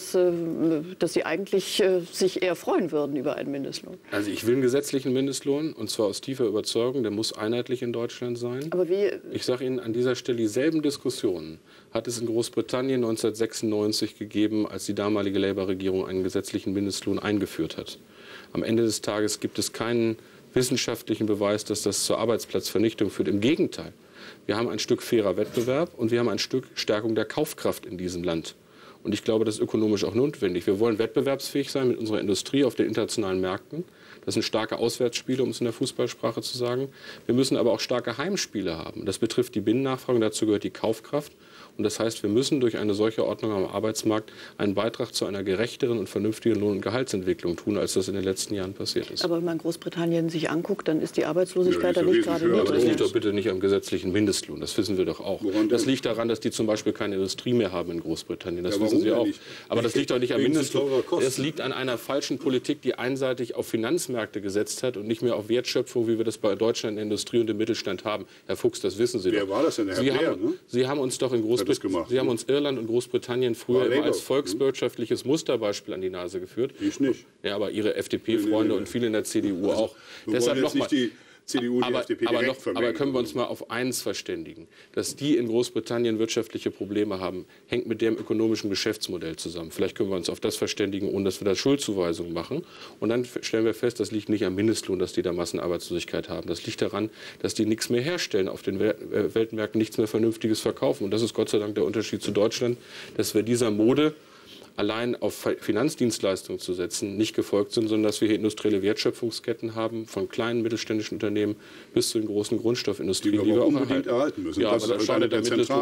Sie eigentlich sich eher freuen würden über einen Mindestlohn. Also ich will einen gesetzlichen Mindestlohn, und zwar aus tiefer Überzeugung, der muss einheitlich in Deutschland sein. Aber wie? Ich sage Ihnen an dieser Stelle, dieselben Diskussionen hat es in Großbritannien 1996 gegeben, als die damalige Labour-Regierung einen gesetzlichen Mindestlohn eingeführt hat. Am Ende des Tages gibt es keinen wissenschaftlichen Beweis, dass das zur Arbeitsplatzvernichtung führt. Im Gegenteil. Wir haben ein Stück fairer Wettbewerb und wir haben ein Stück Stärkung der Kaufkraft in diesem Land. Und ich glaube, das ist ökonomisch auch notwendig. Wir wollen wettbewerbsfähig sein mit unserer Industrie auf den internationalen Märkten. Das sind starke Auswärtsspiele, um es in der Fußballsprache zu sagen. Wir müssen aber auch starke Heimspiele haben. Das betrifft die Binnennachfrage, dazu gehört die Kaufkraft. Und das heißt, wir müssen durch eine solche Ordnung am Arbeitsmarkt einen Beitrag zu einer gerechteren und vernünftigen Lohn- und Gehaltsentwicklung tun, als das in den letzten Jahren passiert ist. Aber wenn man Großbritannien sich anguckt, dann ist die Arbeitslosigkeit da nicht gerade niedrig. Aber das liegt doch bitte nicht am gesetzlichen Mindestlohn. Das wissen wir doch auch. Das liegt daran, dass die zum Beispiel keine Industrie mehr haben in Großbritannien. Das wissen Sie auch. Aber das liegt doch nicht am Mindestlohn. Es liegt an einer falschen Politik, die einseitig auf Finanzmärkte gesetzt hat und nicht mehr auf Wertschöpfung, wie wir das bei Deutschland in der Industrie und im Mittelstand haben. Herr Fuchs, das wissen Sie doch. Wer war das denn? Herr Blair, ne? Sie haben uns doch in Großbritannien, Sie haben uns Irland und Großbritannien früher immer als volkswirtschaftliches Musterbeispiel an die Nase geführt. Ich nicht. Ja, aber Ihre FDP-Freunde und viele in der CDU auch. Deshalb noch mal. CDU, die FDP aber können wir uns mal auf eins verständigen. Dass die in Großbritannien wirtschaftliche Probleme haben, hängt mit dem ökonomischen Geschäftsmodell zusammen. Vielleicht können wir uns auf das verständigen, ohne dass wir da Schuldzuweisungen machen. Und dann stellen wir fest, das liegt nicht am Mindestlohn, dass die da Massenarbeitslosigkeit haben. Das liegt daran, dass die nichts mehr herstellen, auf den Weltmärkten nichts mehr Vernünftiges verkaufen. Und das ist Gott sei Dank der Unterschied zu Deutschland, dass wir dieser Mode allein auf Finanzdienstleistungen zu setzen, nicht gefolgt sind, sondern dass wir hier industrielle Wertschöpfungsketten haben, von kleinen mittelständischen Unternehmen bis zu den großen Grundstoffindustrien, die wir auch erhalten müssen. Ja, das aber das ist eine der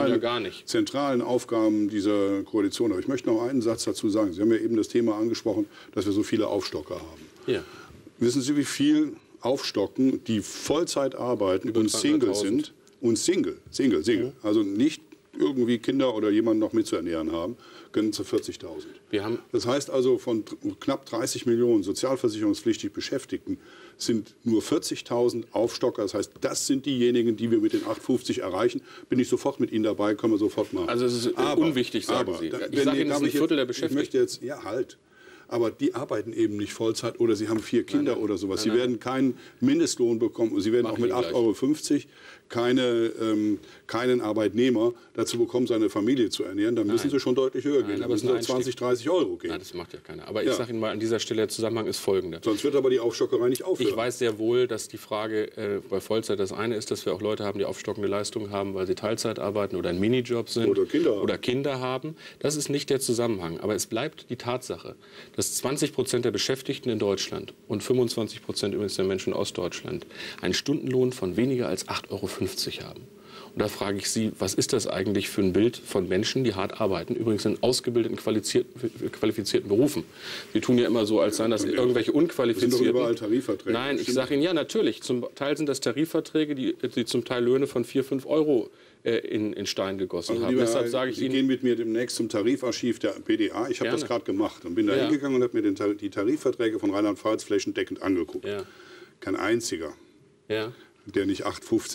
zentralen Aufgaben dieser Koalition. Aber ich möchte noch einen Satz dazu sagen. Sie haben ja eben das Thema angesprochen, dass wir so viele Aufstocker haben. Ja. Wissen Sie, wie viel aufstocken, die Vollzeit arbeiten und Single sind? Und Single. Also nicht irgendwie Kinder oder jemanden noch mitzuernähren haben, können zu 40.000. Das heißt also, von knapp 30 Millionen sozialversicherungspflichtig Beschäftigten sind nur 40.000 Aufstocker. Das heißt, das sind diejenigen, die wir mit den 8,50 erreichen. Bin ich sofort mit Ihnen dabei, können wir sofort machen. Also es ist unwichtig, sagen Sie. Ich sage Ihnen, das ist ein Viertel der Beschäftigten. Aber die arbeiten eben nicht Vollzeit oder sie haben 4 Kinder oder sowas. Sie werden keinen Mindestlohn bekommen. Sie werden auch mit 8,50 € keinen Arbeitnehmer dazu bekommen, seine Familie zu ernähren. Dann müssen sie schon deutlich höher gehen. Dann müssen sie 20, 30 € gehen. Nein, das macht ja keiner. Aber ich sage Ihnen mal an dieser Stelle, der Zusammenhang ist folgender. Sonst wird aber die Aufstockerei nicht aufhören. Ich weiß sehr wohl, dass die Frage bei Vollzeit das eine ist, dass wir auch Leute haben, die aufstockende Leistungen haben, weil sie Teilzeit arbeiten oder ein Minijob sind. Oder Kinder haben. Das ist nicht der Zusammenhang. Aber es bleibt die Tatsache, dass 20% der Beschäftigten in Deutschland und 25% übrigens der Menschen in Ostdeutschland einen Stundenlohn von weniger als 8,50 € haben. Und da frage ich Sie, was ist das eigentlich für ein Bild von Menschen, die hart arbeiten, übrigens in ausgebildeten, qualifizierten Berufen? Sie tun ja immer so, als seien das irgendwelche unqualifizierten... Das sind doch überall Tarifverträge. Nein, ich sage Ihnen, ja, natürlich. Zum Teil sind das Tarifverträge, die zum Teil Löhne von 4, 5 € in Stein gegossen haben. Deshalb sage ich Sie gehen mit mir demnächst zum Tarifarchiv der PDA. Ich habe das gerade gemacht und bin da hingegangen und habe mir die Tarifverträge von Rheinland-Pfalz flächendeckend angeguckt. Ja. Kein einziger. Ja. Der nicht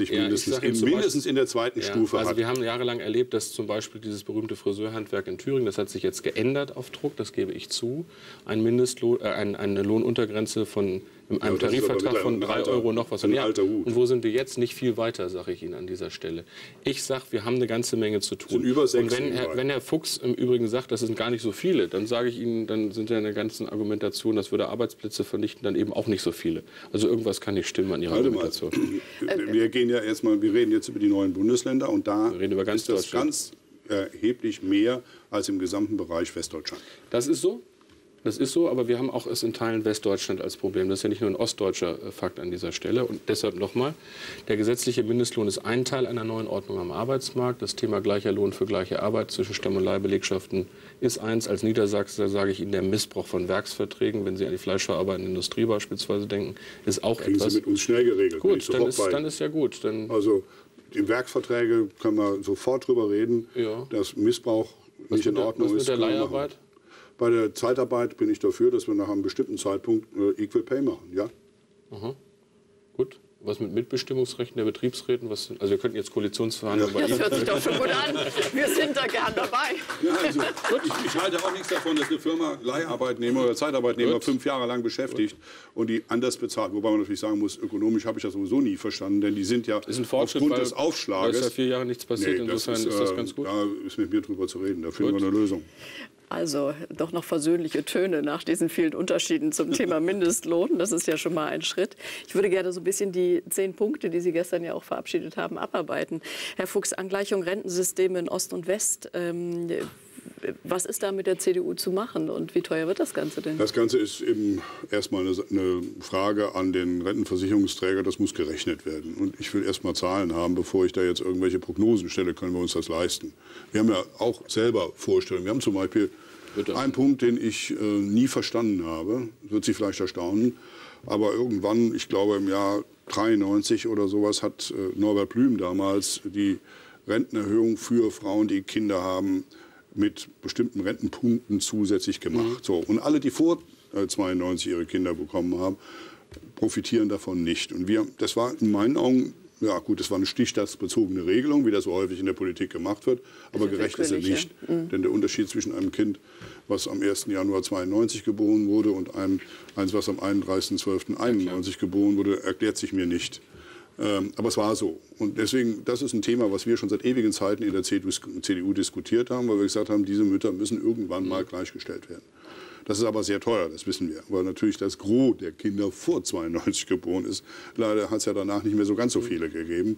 8,50 mindestens in der zweiten Stufe hat. Also wir haben jahrelang erlebt, dass zum Beispiel dieses berühmte Friseurhandwerk in Thüringen, das hat sich jetzt geändert auf Druck, das gebe ich zu, eine Lohnuntergrenze von einem Tarifvertrag von 3 € noch was. Und wo sind wir jetzt? Nicht viel weiter, sage ich Ihnen an dieser Stelle. Ich sage, wir haben eine ganze Menge zu tun. Sind über 6 und wenn Herr Fuchs im Übrigen sagt, das sind gar nicht so viele, dann sage ich Ihnen, dann sind ja in der ganzen Argumentation, das würde Arbeitsplätze vernichten, dann eben auch nicht so viele. Also irgendwas kann nicht stimmen an Ihrer Argumentation. Wir reden jetzt über die neuen Bundesländer und da ist das ganz erheblich mehr als im gesamten Bereich Westdeutschland. Das ist so. Das ist so, aber wir haben auch es in Teilen Westdeutschland als Problem. Das ist ja nicht nur ein ostdeutscher Fakt an dieser Stelle. Und deshalb nochmal, der gesetzliche Mindestlohn ist ein Teil einer neuen Ordnung am Arbeitsmarkt. Das Thema gleicher Lohn für gleiche Arbeit zwischen Stamm- und Leihbelegschaften ist eins. Als Niedersachsen sage ich Ihnen, der Missbrauch von Werksverträgen, wenn Sie an die fleischverarbeitende Industrie beispielsweise denken, ist auch Kriegen etwas. Sie mit uns schnell geregelt. Gut, dann ist ja gut. Dann also die Werksverträge können wir sofort drüber reden. Ja. Das Missbrauch nicht in Ordnung ist. Was mit der Leiharbeit? Bei der Zeitarbeit bin ich dafür, dass wir nach einem bestimmten Zeitpunkt Equal Pay machen, ja. Aha. Gut. Was mit Mitbestimmungsrechten der Betriebsräten? Also wir könnten jetzt Koalitionsverhandlungen bei Das hört sich doch schon gut an. Wir sind da gern dabei. Ja, also, ich halte auch nichts davon, dass eine Firma Leiharbeitnehmer oder Zeitarbeitnehmer 5 Jahre lang beschäftigt und die anders bezahlt. Wobei man natürlich sagen muss, ökonomisch habe ich das sowieso nie verstanden, denn die sind ja aufgrund des Aufschlages... Da ist ja 4 Jahre nichts passiert, insofern ist das ganz gut. Da ist mit mir drüber zu reden, da finden wir eine Lösung. Also doch noch versöhnliche Töne nach diesen vielen Unterschieden zum Thema Mindestlohn. Das ist ja schon mal ein Schritt. Ich würde gerne so ein bisschen die 10 Punkte, die Sie gestern ja auch verabschiedet haben, abarbeiten. Herr Fuchs, Angleichung Rentensysteme in Ost und West. Was ist da mit der CDU zu machen und wie teuer wird das Ganze denn? Das Ganze ist eben erstmal eine Frage an den Rentenversicherungsträger. Das muss gerechnet werden. Und ich will erstmal Zahlen haben, bevor ich da jetzt irgendwelche Prognosen stelle, können wir uns das leisten. Wir haben ja auch selber Vorstellungen. Wir haben zum Beispiel einen Punkt, den ich nie verstanden habe. Wird Sie vielleicht erstaunen. Aber irgendwann, ich glaube im Jahr 93 oder sowas, hat Norbert Blüm damals die Rentenerhöhung für Frauen, die Kinder haben, mit bestimmten Rentenpunkten zusätzlich gemacht. So, und alle, die vor 92 ihre Kinder bekommen haben, profitieren davon nicht. Und das war in meinen Augen, ja gut, das war eine stichtagsbezogene Regelung, wie das so häufig in der Politik gemacht wird, aber gerecht ist sie nicht. Denn der Unterschied zwischen einem Kind, was am 1. Januar 92 geboren wurde und eins, was am 31.12.91 geboren wurde, erklärt sich mir nicht. Aber es war so. Und deswegen, das ist ein Thema, was wir schon seit ewigen Zeiten in der CDU diskutiert haben, weil wir gesagt haben, diese Mütter müssen irgendwann mal gleichgestellt werden. Das ist aber sehr teuer, das wissen wir, weil natürlich das Gros der Kinder vor 92 geboren ist. Leider hat es ja danach nicht mehr so ganz so viele gegeben.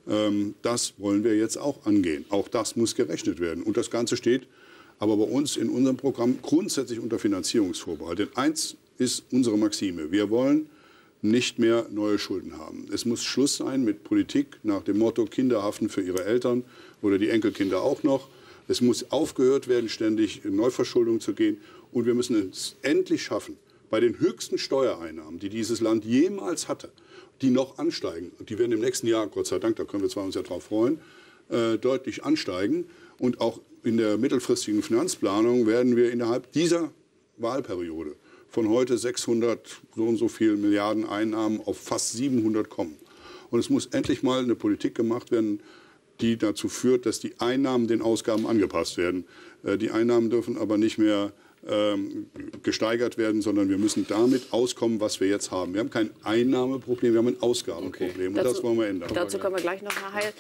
Das wollen wir jetzt auch angehen. Auch das muss gerechnet werden. Und das Ganze steht aber bei uns in unserem Programm grundsätzlich unter Finanzierungsvorbehalt. Denn eins ist unsere Maxime. Wir wollen nicht mehr neue Schulden haben. Es muss Schluss sein mit Politik nach dem Motto, Kinder haften für ihre Eltern oder die Enkelkinder auch noch. Es muss aufgehört werden, ständig in Neuverschuldung zu gehen. Und wir müssen es endlich schaffen, bei den höchsten Steuereinnahmen, die dieses Land jemals hatte, die noch ansteigen, und die werden im nächsten Jahr, Gott sei Dank, da können wir uns ja drauf freuen, deutlich ansteigen. Und auch in der mittelfristigen Finanzplanung werden wir innerhalb dieser Wahlperiode von heute 600 so und so viel Milliarden Einnahmen auf fast 700 kommen. Und es muss endlich mal eine Politik gemacht werden, die dazu führt, dass die Einnahmen den Ausgaben angepasst werden. Die Einnahmen dürfen aber nicht mehr gesteigert werden, sondern wir müssen damit auskommen, was wir jetzt haben. Wir haben kein Einnahmeproblem, wir haben ein Ausgabenproblem. Und das wollen wir ändern. Dazu kommen wir gleich noch, Herr Heil.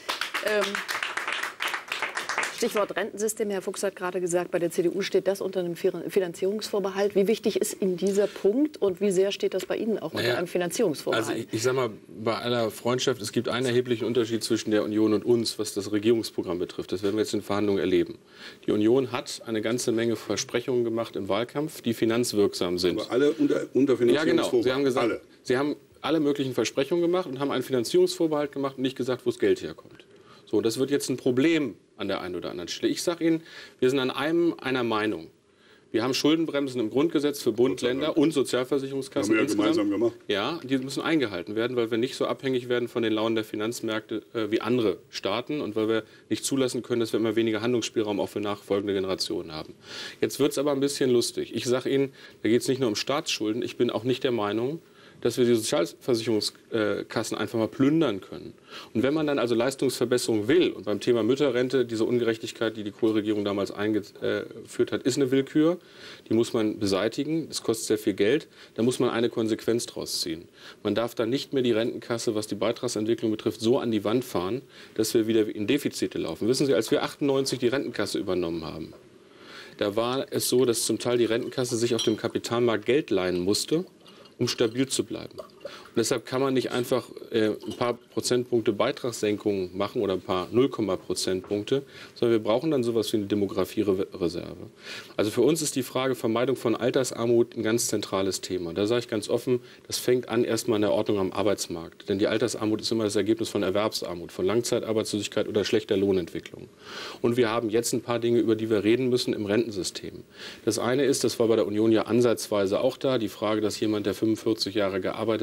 Stichwort Rentensystem. Herr Fuchs hat gerade gesagt, bei der CDU steht das unter einem Finanzierungsvorbehalt. Wie wichtig ist Ihnen dieser Punkt und wie sehr steht das bei Ihnen auch unter einem Finanzierungsvorbehalt? Also ich sage mal, bei aller Freundschaft, es gibt einen erheblichen Unterschied zwischen der Union und uns, was das Regierungsprogramm betrifft. Das werden wir jetzt in Verhandlungen erleben. Die Union hat eine ganze Menge Versprechungen gemacht im Wahlkampf, die finanzwirksam sind. Aber alle unter Finanzierungsvorbehalt? Ja, genau. Sie haben gesagt, alle. Sie haben alle möglichen Versprechungen gemacht und haben einen Finanzierungsvorbehalt gemacht und nicht gesagt, wo das Geld herkommt. So, das wird jetzt ein Problem an der einen oder anderen Stelle. Ich sage Ihnen, wir sind an einer Meinung. Wir haben Schuldenbremsen im Grundgesetz für Bund, Länder und Sozialversicherungskassen. Haben wir ja gemeinsam gemacht. Ja, die müssen eingehalten werden, weil wir nicht so abhängig werden von den Launen der Finanzmärkte wie andere Staaten und weil wir nicht zulassen können, dass wir immer weniger Handlungsspielraum auch für nachfolgende Generationen haben. Jetzt wird es aber ein bisschen lustig. Ich sage Ihnen, da geht es nicht nur um Staatsschulden. Ich bin auch nicht der Meinung, dass wir die Sozialversicherungskassen einfach mal plündern können. Und wenn man dann also Leistungsverbesserung will, und beim Thema Mütterrente, diese Ungerechtigkeit, die die Kohl-Regierung damals eingeführt hat, ist eine Willkür, die muss man beseitigen, das kostet sehr viel Geld, da muss man eine Konsequenz draus ziehen. Man darf dann nicht mehr die Rentenkasse, was die Beitragsentwicklung betrifft, so an die Wand fahren, dass wir wieder in Defizite laufen. Wissen Sie, als wir 98 die Rentenkasse übernommen haben, da war es so, dass zum Teil die Rentenkasse sich auf dem Kapitalmarkt Geld leihen musste, um stabil zu bleiben. Und deshalb kann man nicht einfach ein paar Prozentpunkte Beitragssenkungen machen oder ein paar 0,Prozentpunkte, sondern wir brauchen dann sowas wie eine Demografiereserve. Also für uns ist die Frage Vermeidung von Altersarmut ein ganz zentrales Thema. Da sage ich ganz offen, das fängt an erstmal in der Ordnung am Arbeitsmarkt. Denn die Altersarmut ist immer das Ergebnis von Erwerbsarmut, von Langzeitarbeitslosigkeit oder schlechter Lohnentwicklung. Und wir haben jetzt ein paar Dinge, über die wir reden müssen im Rentensystem. Das eine ist, das war bei der Union ja ansatzweise auch da, die Frage, dass jemand, der 45 Jahre gearbeitet hat, auch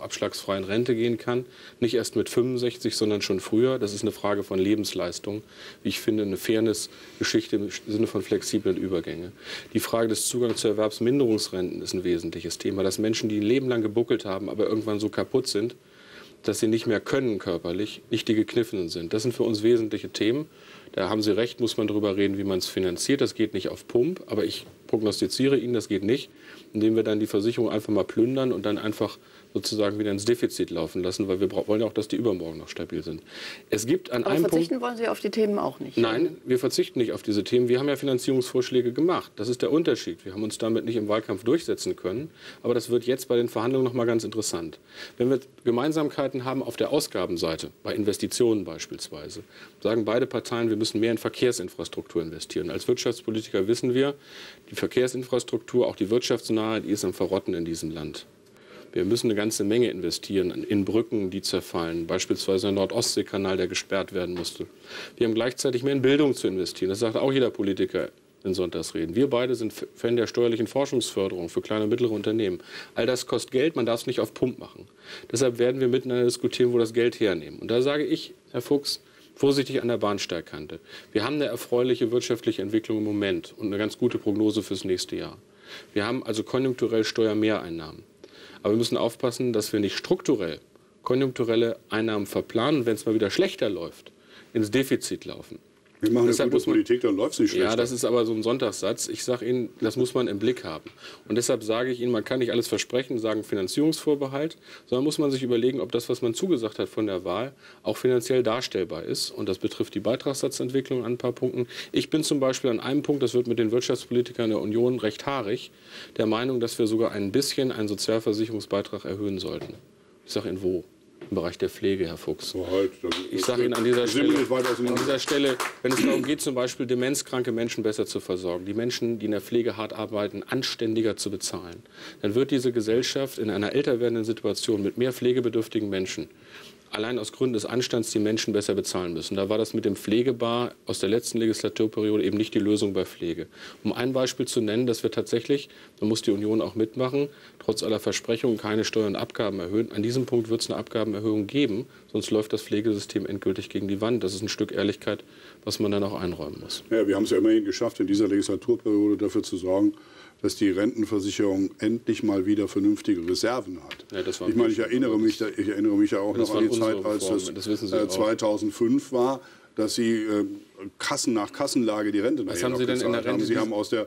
abschlagsfrei in Rente gehen kann. Nicht erst mit 65, sondern schon früher. Das ist eine Frage von Lebensleistung. Wie ich finde, eine Fairness-Geschichte im Sinne von flexiblen Übergänge. Die Frage des Zugangs zu Erwerbsminderungsrenten ist ein wesentliches Thema. Dass Menschen, die ein Leben lang gebuckelt haben, aber irgendwann so kaputt sind, dass sie nicht mehr können körperlich, nicht die Gekniffenen sind. Das sind für uns wesentliche Themen. Da haben Sie recht, muss man darüber reden, wie man es finanziert. Das geht nicht auf Pump, aber ich prognostiziere Ihnen, das geht nicht, indem wir dann die Versicherung einfach mal plündern und dann einfach sozusagen wieder ins Defizit laufen lassen, weil wir wollen ja auch, dass die übermorgen noch stabil sind. Es gibt an einem verzichten Punkt, wollen Sie auf die Themen auch nicht? Nein, wir verzichten nicht auf diese Themen. Wir haben ja Finanzierungsvorschläge gemacht. Das ist der Unterschied. Wir haben uns damit nicht im Wahlkampf durchsetzen können, aber das wird jetzt bei den Verhandlungen noch mal ganz interessant. Wenn wir Gemeinsamkeiten haben auf der Ausgabenseite, bei Investitionen beispielsweise, sagen beide Parteien, wir müssen mehr in Verkehrsinfrastruktur investieren. Als Wirtschaftspolitiker wissen wir, die Verkehrsinfrastruktur, auch die wirtschaftsnahe, die ist am Verrotten in diesem Land. Wir müssen eine ganze Menge investieren in Brücken, die zerfallen, beispielsweise der Nord-Ostsee-Kanal, der gesperrt werden musste. Wir haben gleichzeitig mehr in Bildung zu investieren. Das sagt auch jeder Politiker in Sonntagsreden. Wir beide sind Fan der steuerlichen Forschungsförderung für kleine und mittlere Unternehmen. All das kostet Geld, man darf es nicht auf Pump machen. Deshalb werden wir miteinander diskutieren, wo das Geld hernehmen. Und da sage ich, Herr Fuchs, vorsichtig an der Bahnsteigkante. Wir haben eine erfreuliche wirtschaftliche Entwicklung im Moment und eine ganz gute Prognose fürs nächste Jahr. Wir haben also konjunkturell Steuermehreinnahmen. Aber wir müssen aufpassen, dass wir nicht strukturell konjunkturelle Einnahmen verplanen, wenn es mal wieder schlechter läuft, ins Defizit laufen. Wir machen eine gute Politik, dann läuft es nicht schlechter. Ja, das ist aber so ein Sonntagssatz. Ich sage Ihnen, das muss man im Blick haben. Und deshalb sage ich Ihnen, man kann nicht alles versprechen, sagen Finanzierungsvorbehalt, sondern muss man sich überlegen, ob das, was man zugesagt hat von der Wahl, auch finanziell darstellbar ist. Und das betrifft die Beitragssatzentwicklung an ein paar Punkten. Ich bin zum Beispiel an einem Punkt, das wird mit den Wirtschaftspolitikern der Union recht haarig, der Meinung, dass wir sogar ein bisschen einen Sozialversicherungsbeitrag erhöhen sollten. Ich sage Ihnen wo. Im Bereich der Pflege, Herr Fuchs. Ich sage Ihnen an dieser Stelle, wenn es darum geht, zum Beispiel demenzkranke Menschen besser zu versorgen, die Menschen, die in der Pflege hart arbeiten, anständiger zu bezahlen, dann wird diese Gesellschaft in einer älter werdenden Situation mit mehr pflegebedürftigen Menschen allein aus Gründen des Anstands die Menschen besser bezahlen müssen. Da war das mit dem Pflegebar aus der letzten Legislaturperiode eben nicht die Lösung bei Pflege. Um ein Beispiel zu nennen, dass wir tatsächlich, da muss die Union auch mitmachen, trotz aller Versprechungen keine Steuern und Abgaben erhöhen. An diesem Punkt wird es eine Abgabenerhöhung geben, sonst läuft das Pflegesystem endgültig gegen die Wand. Das ist ein Stück Ehrlichkeit, was man dann auch einräumen muss. Ja, wir haben es ja immerhin geschafft, in dieser Legislaturperiode dafür zu sorgen, dass die Rentenversicherung endlich mal wieder vernünftige Reserven hat. Ja, ich meine, ich erinnere mich ja auch noch an die Zeit, als das 2005 war, dass Sie Kassen nach Kassenlage die Rente nachher noch gezahlt haben. Sie haben aus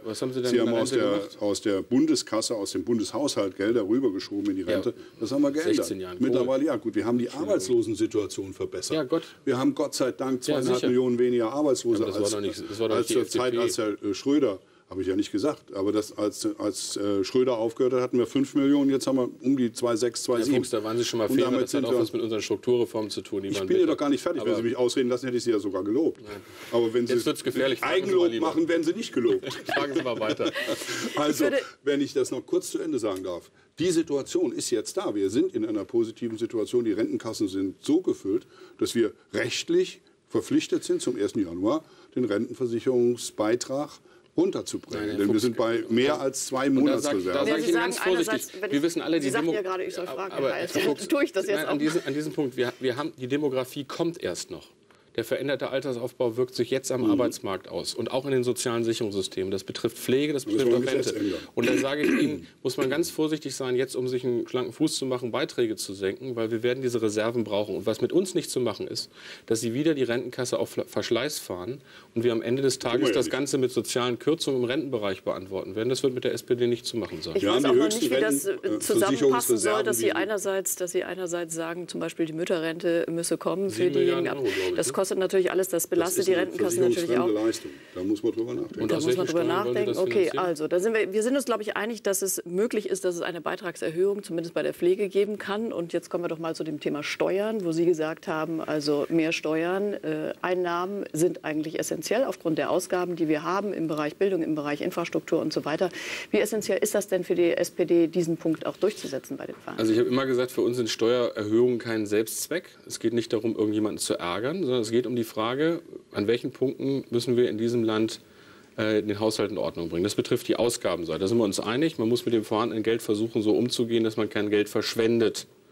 der Bundeskasse, aus dem Bundeshaushalt Gelder rübergeschoben in die Rente. Ja, das haben wir geändert. Mittlerweile, ja gut, wir haben die Arbeitslosensituation verbessert. Ja, Gott. Wir haben Gott sei Dank 2,5 Millionen weniger Arbeitslose als zur Zeit, als Herr Schröder. Habe ich ja nicht gesagt. Aber als Schröder aufgehört hat, hatten wir 5 Millionen. Jetzt haben wir um die 2,6, 2,7. Herr Fuchs, da waren Sie schon mal fair. Das hat auch was mit unseren Strukturreformen zu tun. Ich bin ja doch gar nicht fertig. Wenn Sie mich ausreden lassen, hätte ich Sie ja sogar gelobt. Nein. Aber wenn Sie Eigenlob machen, werden Sie nicht gelobt. Fragen Sie mal weiter. Also, wenn ich das noch kurz zu Ende sagen darf. Die Situation ist jetzt da. Wir sind in einer positiven Situation. Die Rentenkassen sind so gefüllt, dass wir rechtlich verpflichtet sind, zum 1. Januar den Rentenversicherungsbeitrag runterzubringen. Nein, denn wir sind bei mehr als 2 Monatsreserven. Da sage ich Ihnen ganz vorsichtig, wir wissen alle, Sie sagten ja gerade, ich soll fragen, aber tue ich das jetzt auch? An diesem Punkt, wir haben, die Demografie kommt erst noch. Der veränderte Altersaufbau wirkt sich jetzt am Arbeitsmarkt aus und auch in den sozialen Sicherungssystemen. Das betrifft Pflege, das betrifft auch Rente. Und da sage ich Ihnen, muss man ganz vorsichtig sein, jetzt um sich einen schlanken Fuß zu machen, Beiträge zu senken, weil wir werden diese Reserven brauchen. Und was mit uns nicht zu machen ist, dass Sie wieder die Rentenkasse auf Verschleiß fahren und wir am Ende des Tages das Ganze mit sozialen Kürzungen im Rentenbereich beantworten werden. Das wird mit der SPD nicht zu machen sein. Ich weiß auch noch nicht, wie das zusammenpassen soll, dass Sie einerseits sagen, zum Beispiel die Mütterrente müsse kommen für diejenigen. Das kostet natürlich alles, das belastet die Rentenkassen natürlich auch. Da muss man drüber nachdenken. Da muss man drüber nachdenken. Okay, also wir sind uns, glaube ich, einig, dass es möglich ist, dass es eine Beitragserhöhung zumindest bei der Pflege geben kann. Und jetzt kommen wir doch mal zu dem Thema Steuern, wo Sie gesagt haben, also mehr Steuern, Einnahmen sind eigentlich essentiell aufgrund der Ausgaben, die wir haben im Bereich Bildung, im Bereich Infrastruktur und so weiter. Wie essentiell ist das denn für die SPD, diesen Punkt auch durchzusetzen bei den Verhandlungen? Also ich habe immer gesagt, für uns sind Steuererhöhungen kein Selbstzweck. Es geht nicht darum, irgendjemanden zu ärgern, sondern es geht um die Frage, an welchen Punkten müssen wir in diesem Land den Haushalt in Ordnung bringen. Das betrifft die Ausgabenseite. Da sind wir uns einig. Man muss mit dem vorhandenen Geld versuchen, so umzugehen, dass man kein Geld verschwendet.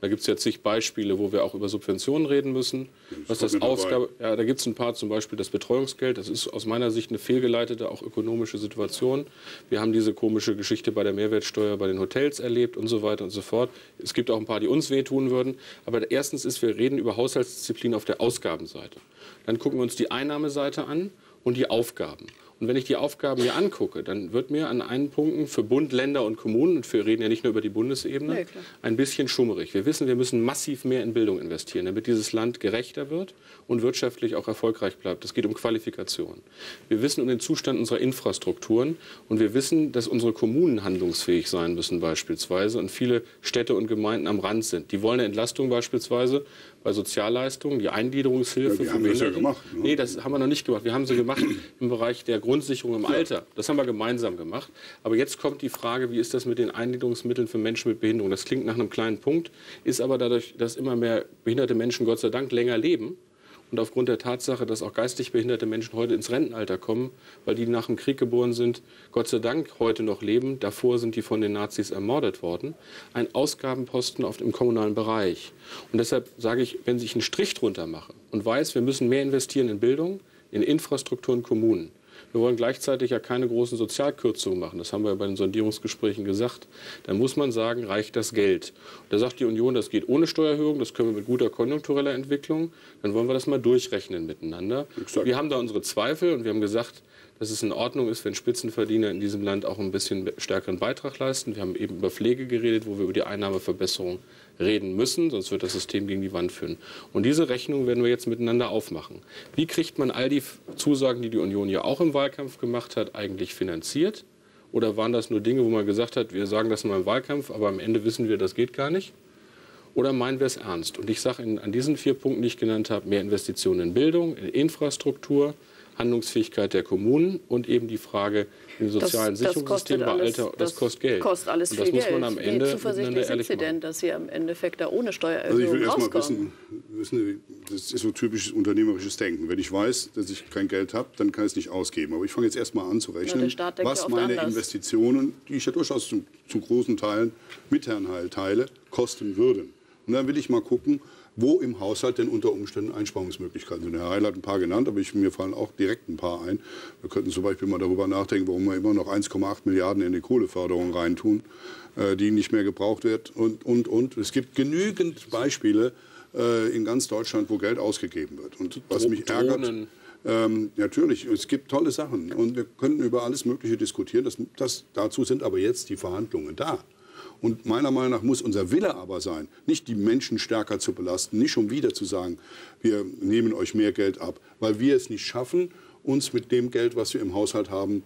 Da gibt es ja zig Beispiele, wo wir auch über Subventionen reden müssen. Was das Ausgabe, ja, da gibt es ein paar, zum Beispiel das Betreuungsgeld. Das ist aus meiner Sicht eine fehlgeleitete, auch ökonomische Situation. Wir haben diese komische Geschichte bei der Mehrwertsteuer bei den Hotels erlebt und so weiter und so fort. Es gibt auch ein paar, die uns wehtun würden. Aber erstens ist, wir reden über Haushaltsdisziplin auf der Ausgabenseite. Dann gucken wir uns die Einnahmeseite an und die Aufgaben. Und wenn ich die Aufgaben mir angucke, dann wird mir an einen Punkten für Bund, Länder und Kommunen, und wir reden ja nicht nur über die Bundesebene, nee, ein bisschen schummerig. Wir wissen, wir müssen massiv mehr in Bildung investieren, damit dieses Land gerechter wird und wirtschaftlich auch erfolgreich bleibt. Es geht um Qualifikation. Wir wissen um den Zustand unserer Infrastrukturen und wir wissen, dass unsere Kommunen handlungsfähig sein müssen beispielsweise und viele Städte und Gemeinden am Rand sind. Die wollen eine Entlastung beispielsweise bei Sozialleistungen, die Eingliederungshilfe. Ja, die haben das ja gemacht. Ne? Nee, das haben wir noch nicht gemacht. Wir haben sie gemacht im Bereich der Grundsicherung im Alter. Das haben wir gemeinsam gemacht. Aber jetzt kommt die Frage, wie ist das mit den Eingliederungsmitteln für Menschen mit Behinderung? Das klingt nach einem kleinen Punkt, ist aber dadurch, dass immer mehr behinderte Menschen Gott sei Dank länger leben, und aufgrund der Tatsache, dass auch geistig behinderte Menschen heute ins Rentenalter kommen, weil die nach dem Krieg geboren sind, Gott sei Dank heute noch leben, davor sind die von den Nazis ermordet worden, ein Ausgabenposten im kommunalen Bereich. Und deshalb sage ich, wenn ich einen Strich drunter mache und weiß, wir müssen mehr investieren in Bildung, in Infrastruktur in Kommunen. Wir wollen gleichzeitig ja keine großen Sozialkürzungen machen. Das haben wir bei den Sondierungsgesprächen gesagt. Dann muss man sagen, reicht das Geld. Da sagt die Union, das geht ohne Steuererhöhung, das können wir mit guter konjunktureller Entwicklung. Dann wollen wir das mal durchrechnen miteinander. Exakt. Wir haben da unsere Zweifel und wir haben gesagt, dass es in Ordnung ist, wenn Spitzenverdiener in diesem Land auch ein bisschen stärkeren Beitrag leisten. Wir haben eben über Pflege geredet, wo wir über die Einnahmeverbesserung reden müssen, sonst wird das System gegen die Wand führen. Und diese Rechnung werden wir jetzt miteinander aufmachen. Wie kriegt man all die Zusagen, die die Union ja auch im Wahlkampf gemacht hat, eigentlich finanziert? Oder waren das nur Dinge, wo man gesagt hat, wir sagen das mal im Wahlkampf, aber am Ende wissen wir, das geht gar nicht? Oder meinen wir es ernst? Und ich sage an diesen 4 Punkten, die ich genannt habe, mehr Investitionen in Bildung, in Infrastruktur, Handlungsfähigkeit der Kommunen und eben die Frage im sozialen Sicherungssystem bei Alter, das kostet Geld. Kostet alles viel Geld. Und das muss man am Ende Wie zuversichtlich sind Sie denn, dass Sie am Endeffekt da ohne Steuererhöhung rauskommen? Also ich will erst mal wissen, das ist so typisches unternehmerisches Denken. Wenn ich weiß, dass ich kein Geld habe, dann kann ich es nicht ausgeben. Aber ich fange jetzt erst mal an zu rechnen, was meine Investitionen, die ich ja durchaus zu großen Teilen mit Herrn Heil teile, kosten würden. Und dann will ich mal gucken, wo im Haushalt denn unter Umständen Einsparungsmöglichkeiten sind. Herr Heil hat ein paar genannt, aber mir fallen auch direkt ein paar ein. Wir könnten zum Beispiel mal darüber nachdenken, warum wir immer noch 1,8 Milliarden in die Kohleförderung reintun, die nicht mehr gebraucht wird und. Es gibt genügend Beispiele in ganz Deutschland, wo Geld ausgegeben wird. Und was mich ärgert, natürlich, es gibt tolle Sachen und wir könnten über alles Mögliche diskutieren. Dazu sind aber jetzt die Verhandlungen da. Und meiner Meinung nach muss unser Wille aber sein, nicht die Menschen stärker zu belasten, nicht schon wieder zu sagen, wir nehmen euch mehr Geld ab, weil wir es nicht schaffen, uns mit dem Geld, was wir im Haushalt haben,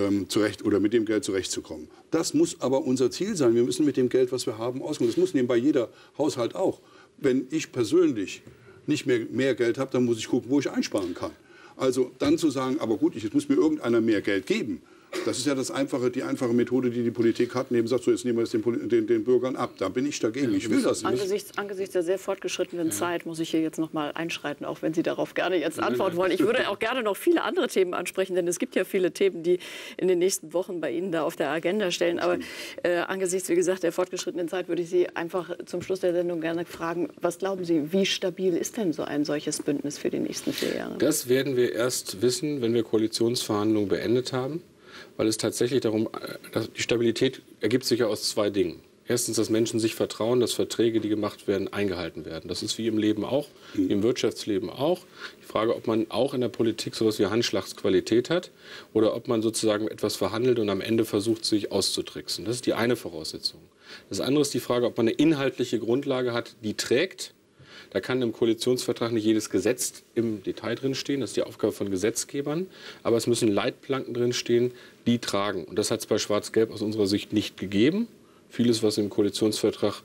mit dem Geld zurechtzukommen. Das muss aber unser Ziel sein. Wir müssen mit dem Geld, was wir haben, auskommen. Das muss nebenbei jeder Haushalt auch. Wenn ich persönlich nicht mehr Geld habe, dann muss ich gucken, wo ich einsparen kann. Also dann zu sagen, aber gut, jetzt muss mir irgendeiner mehr Geld geben. Das ist ja die einfache Methode, die die Politik hat. Neben sagt, so jetzt nehmen wir es den Bürgern ab. Da bin ich dagegen. Ich will das nicht. Angesichts der sehr fortgeschrittenen Zeit muss ich hier jetzt noch mal einschreiten, auch wenn Sie darauf gerne jetzt antworten wollen. Ich würde auch gerne noch viele andere Themen ansprechen, denn es gibt ja viele Themen, die in den nächsten Wochen bei Ihnen da auf der Agenda stehen. Aber angesichts, wie gesagt, der fortgeschrittenen Zeit würde ich Sie einfach zum Schluss der Sendung gerne fragen, was glauben Sie, wie stabil ist denn so ein solches Bündnis für die nächsten 4 Jahre? Das werden wir erst wissen, wenn wir Koalitionsverhandlungen beendet haben. Weil es tatsächlich darum, die Stabilität ergibt sich ja aus 2 Dingen. Erstens, dass Menschen sich vertrauen, dass Verträge, die gemacht werden, eingehalten werden. Das ist wie im Leben auch, wie im Wirtschaftsleben auch. Die Frage, ob man auch in der Politik sowas wie Handschlagsqualität hat oder ob man sozusagen etwas verhandelt und am Ende versucht, sich auszutricksen. Das ist die eine Voraussetzung. Das andere ist die Frage, ob man eine inhaltliche Grundlage hat, die trägt. Da kann im Koalitionsvertrag nicht jedes Gesetz im Detail drinstehen. Das ist die Aufgabe von Gesetzgebern. Aber es müssen Leitplanken drinstehen, die tragen. Und das hat es bei Schwarz-Gelb aus unserer Sicht nicht gegeben. Vieles, was im Koalitionsvertrag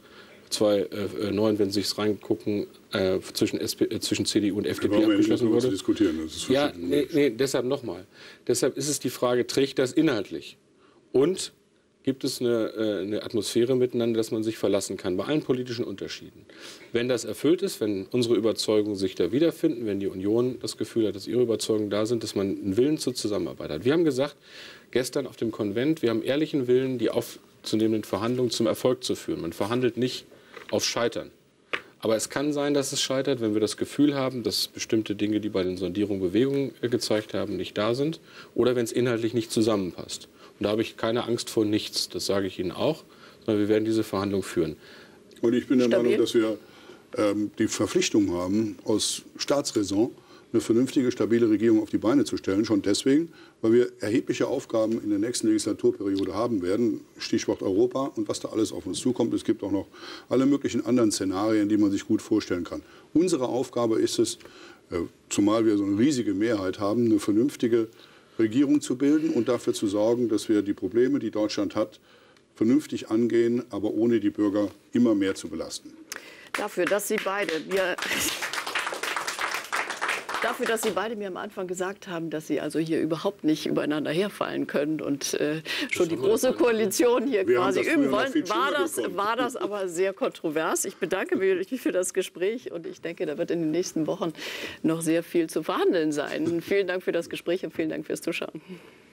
2009, wenn Sie sich reingucken, zwischen CDU und FDP abgeschlossen wurde. Ja, nee, deshalb nochmal. Deshalb ist es die Frage, trägt das inhaltlich? Und gibt es eine Atmosphäre miteinander, dass man sich verlassen kann, bei allen politischen Unterschieden. Wenn das erfüllt ist, wenn unsere Überzeugungen sich da wiederfinden, wenn die Union das Gefühl hat, dass ihre Überzeugungen da sind, dass man einen Willen zur Zusammenarbeit hat. Wir haben gesagt, gestern auf dem Konvent, wir haben ehrlichen Willen, die aufzunehmenden Verhandlungen zum Erfolg zu führen. Man verhandelt nicht auf Scheitern. Aber es kann sein, dass es scheitert, wenn wir das Gefühl haben, dass bestimmte Dinge, die bei den Sondierungen Bewegung gezeigt haben, nicht da sind oder wenn es inhaltlich nicht zusammenpasst. Und da habe ich keine Angst vor nichts, das sage ich Ihnen auch, sondern wir werden diese Verhandlung führen. Und ich bin der Meinung, dass wir die Verpflichtung haben, aus Staatsräson eine vernünftige, stabile Regierung auf die Beine zu stellen. Schon deswegen, weil wir erhebliche Aufgaben in der nächsten Legislaturperiode haben werden. Stichwort Europa und was da alles auf uns zukommt. Es gibt auch noch alle möglichen anderen Szenarien, die man sich gut vorstellen kann. Unsere Aufgabe ist es, zumal wir so eine riesige Mehrheit haben, eine vernünftige Regierung zu bilden und dafür zu sorgen, dass wir die Probleme, die Deutschland hat, vernünftig angehen, aber ohne die Bürger immer mehr zu belasten. Dafür, dass Sie beide mir am Anfang gesagt haben, dass Sie also hier überhaupt nicht übereinander herfallen können und schon die große Koalition hier quasi üben wollen, war das aber sehr kontrovers. Ich bedanke mich für das Gespräch und ich denke, da wird in den nächsten Wochen noch sehr viel zu verhandeln sein. Vielen Dank für das Gespräch und vielen Dank fürs Zuschauen.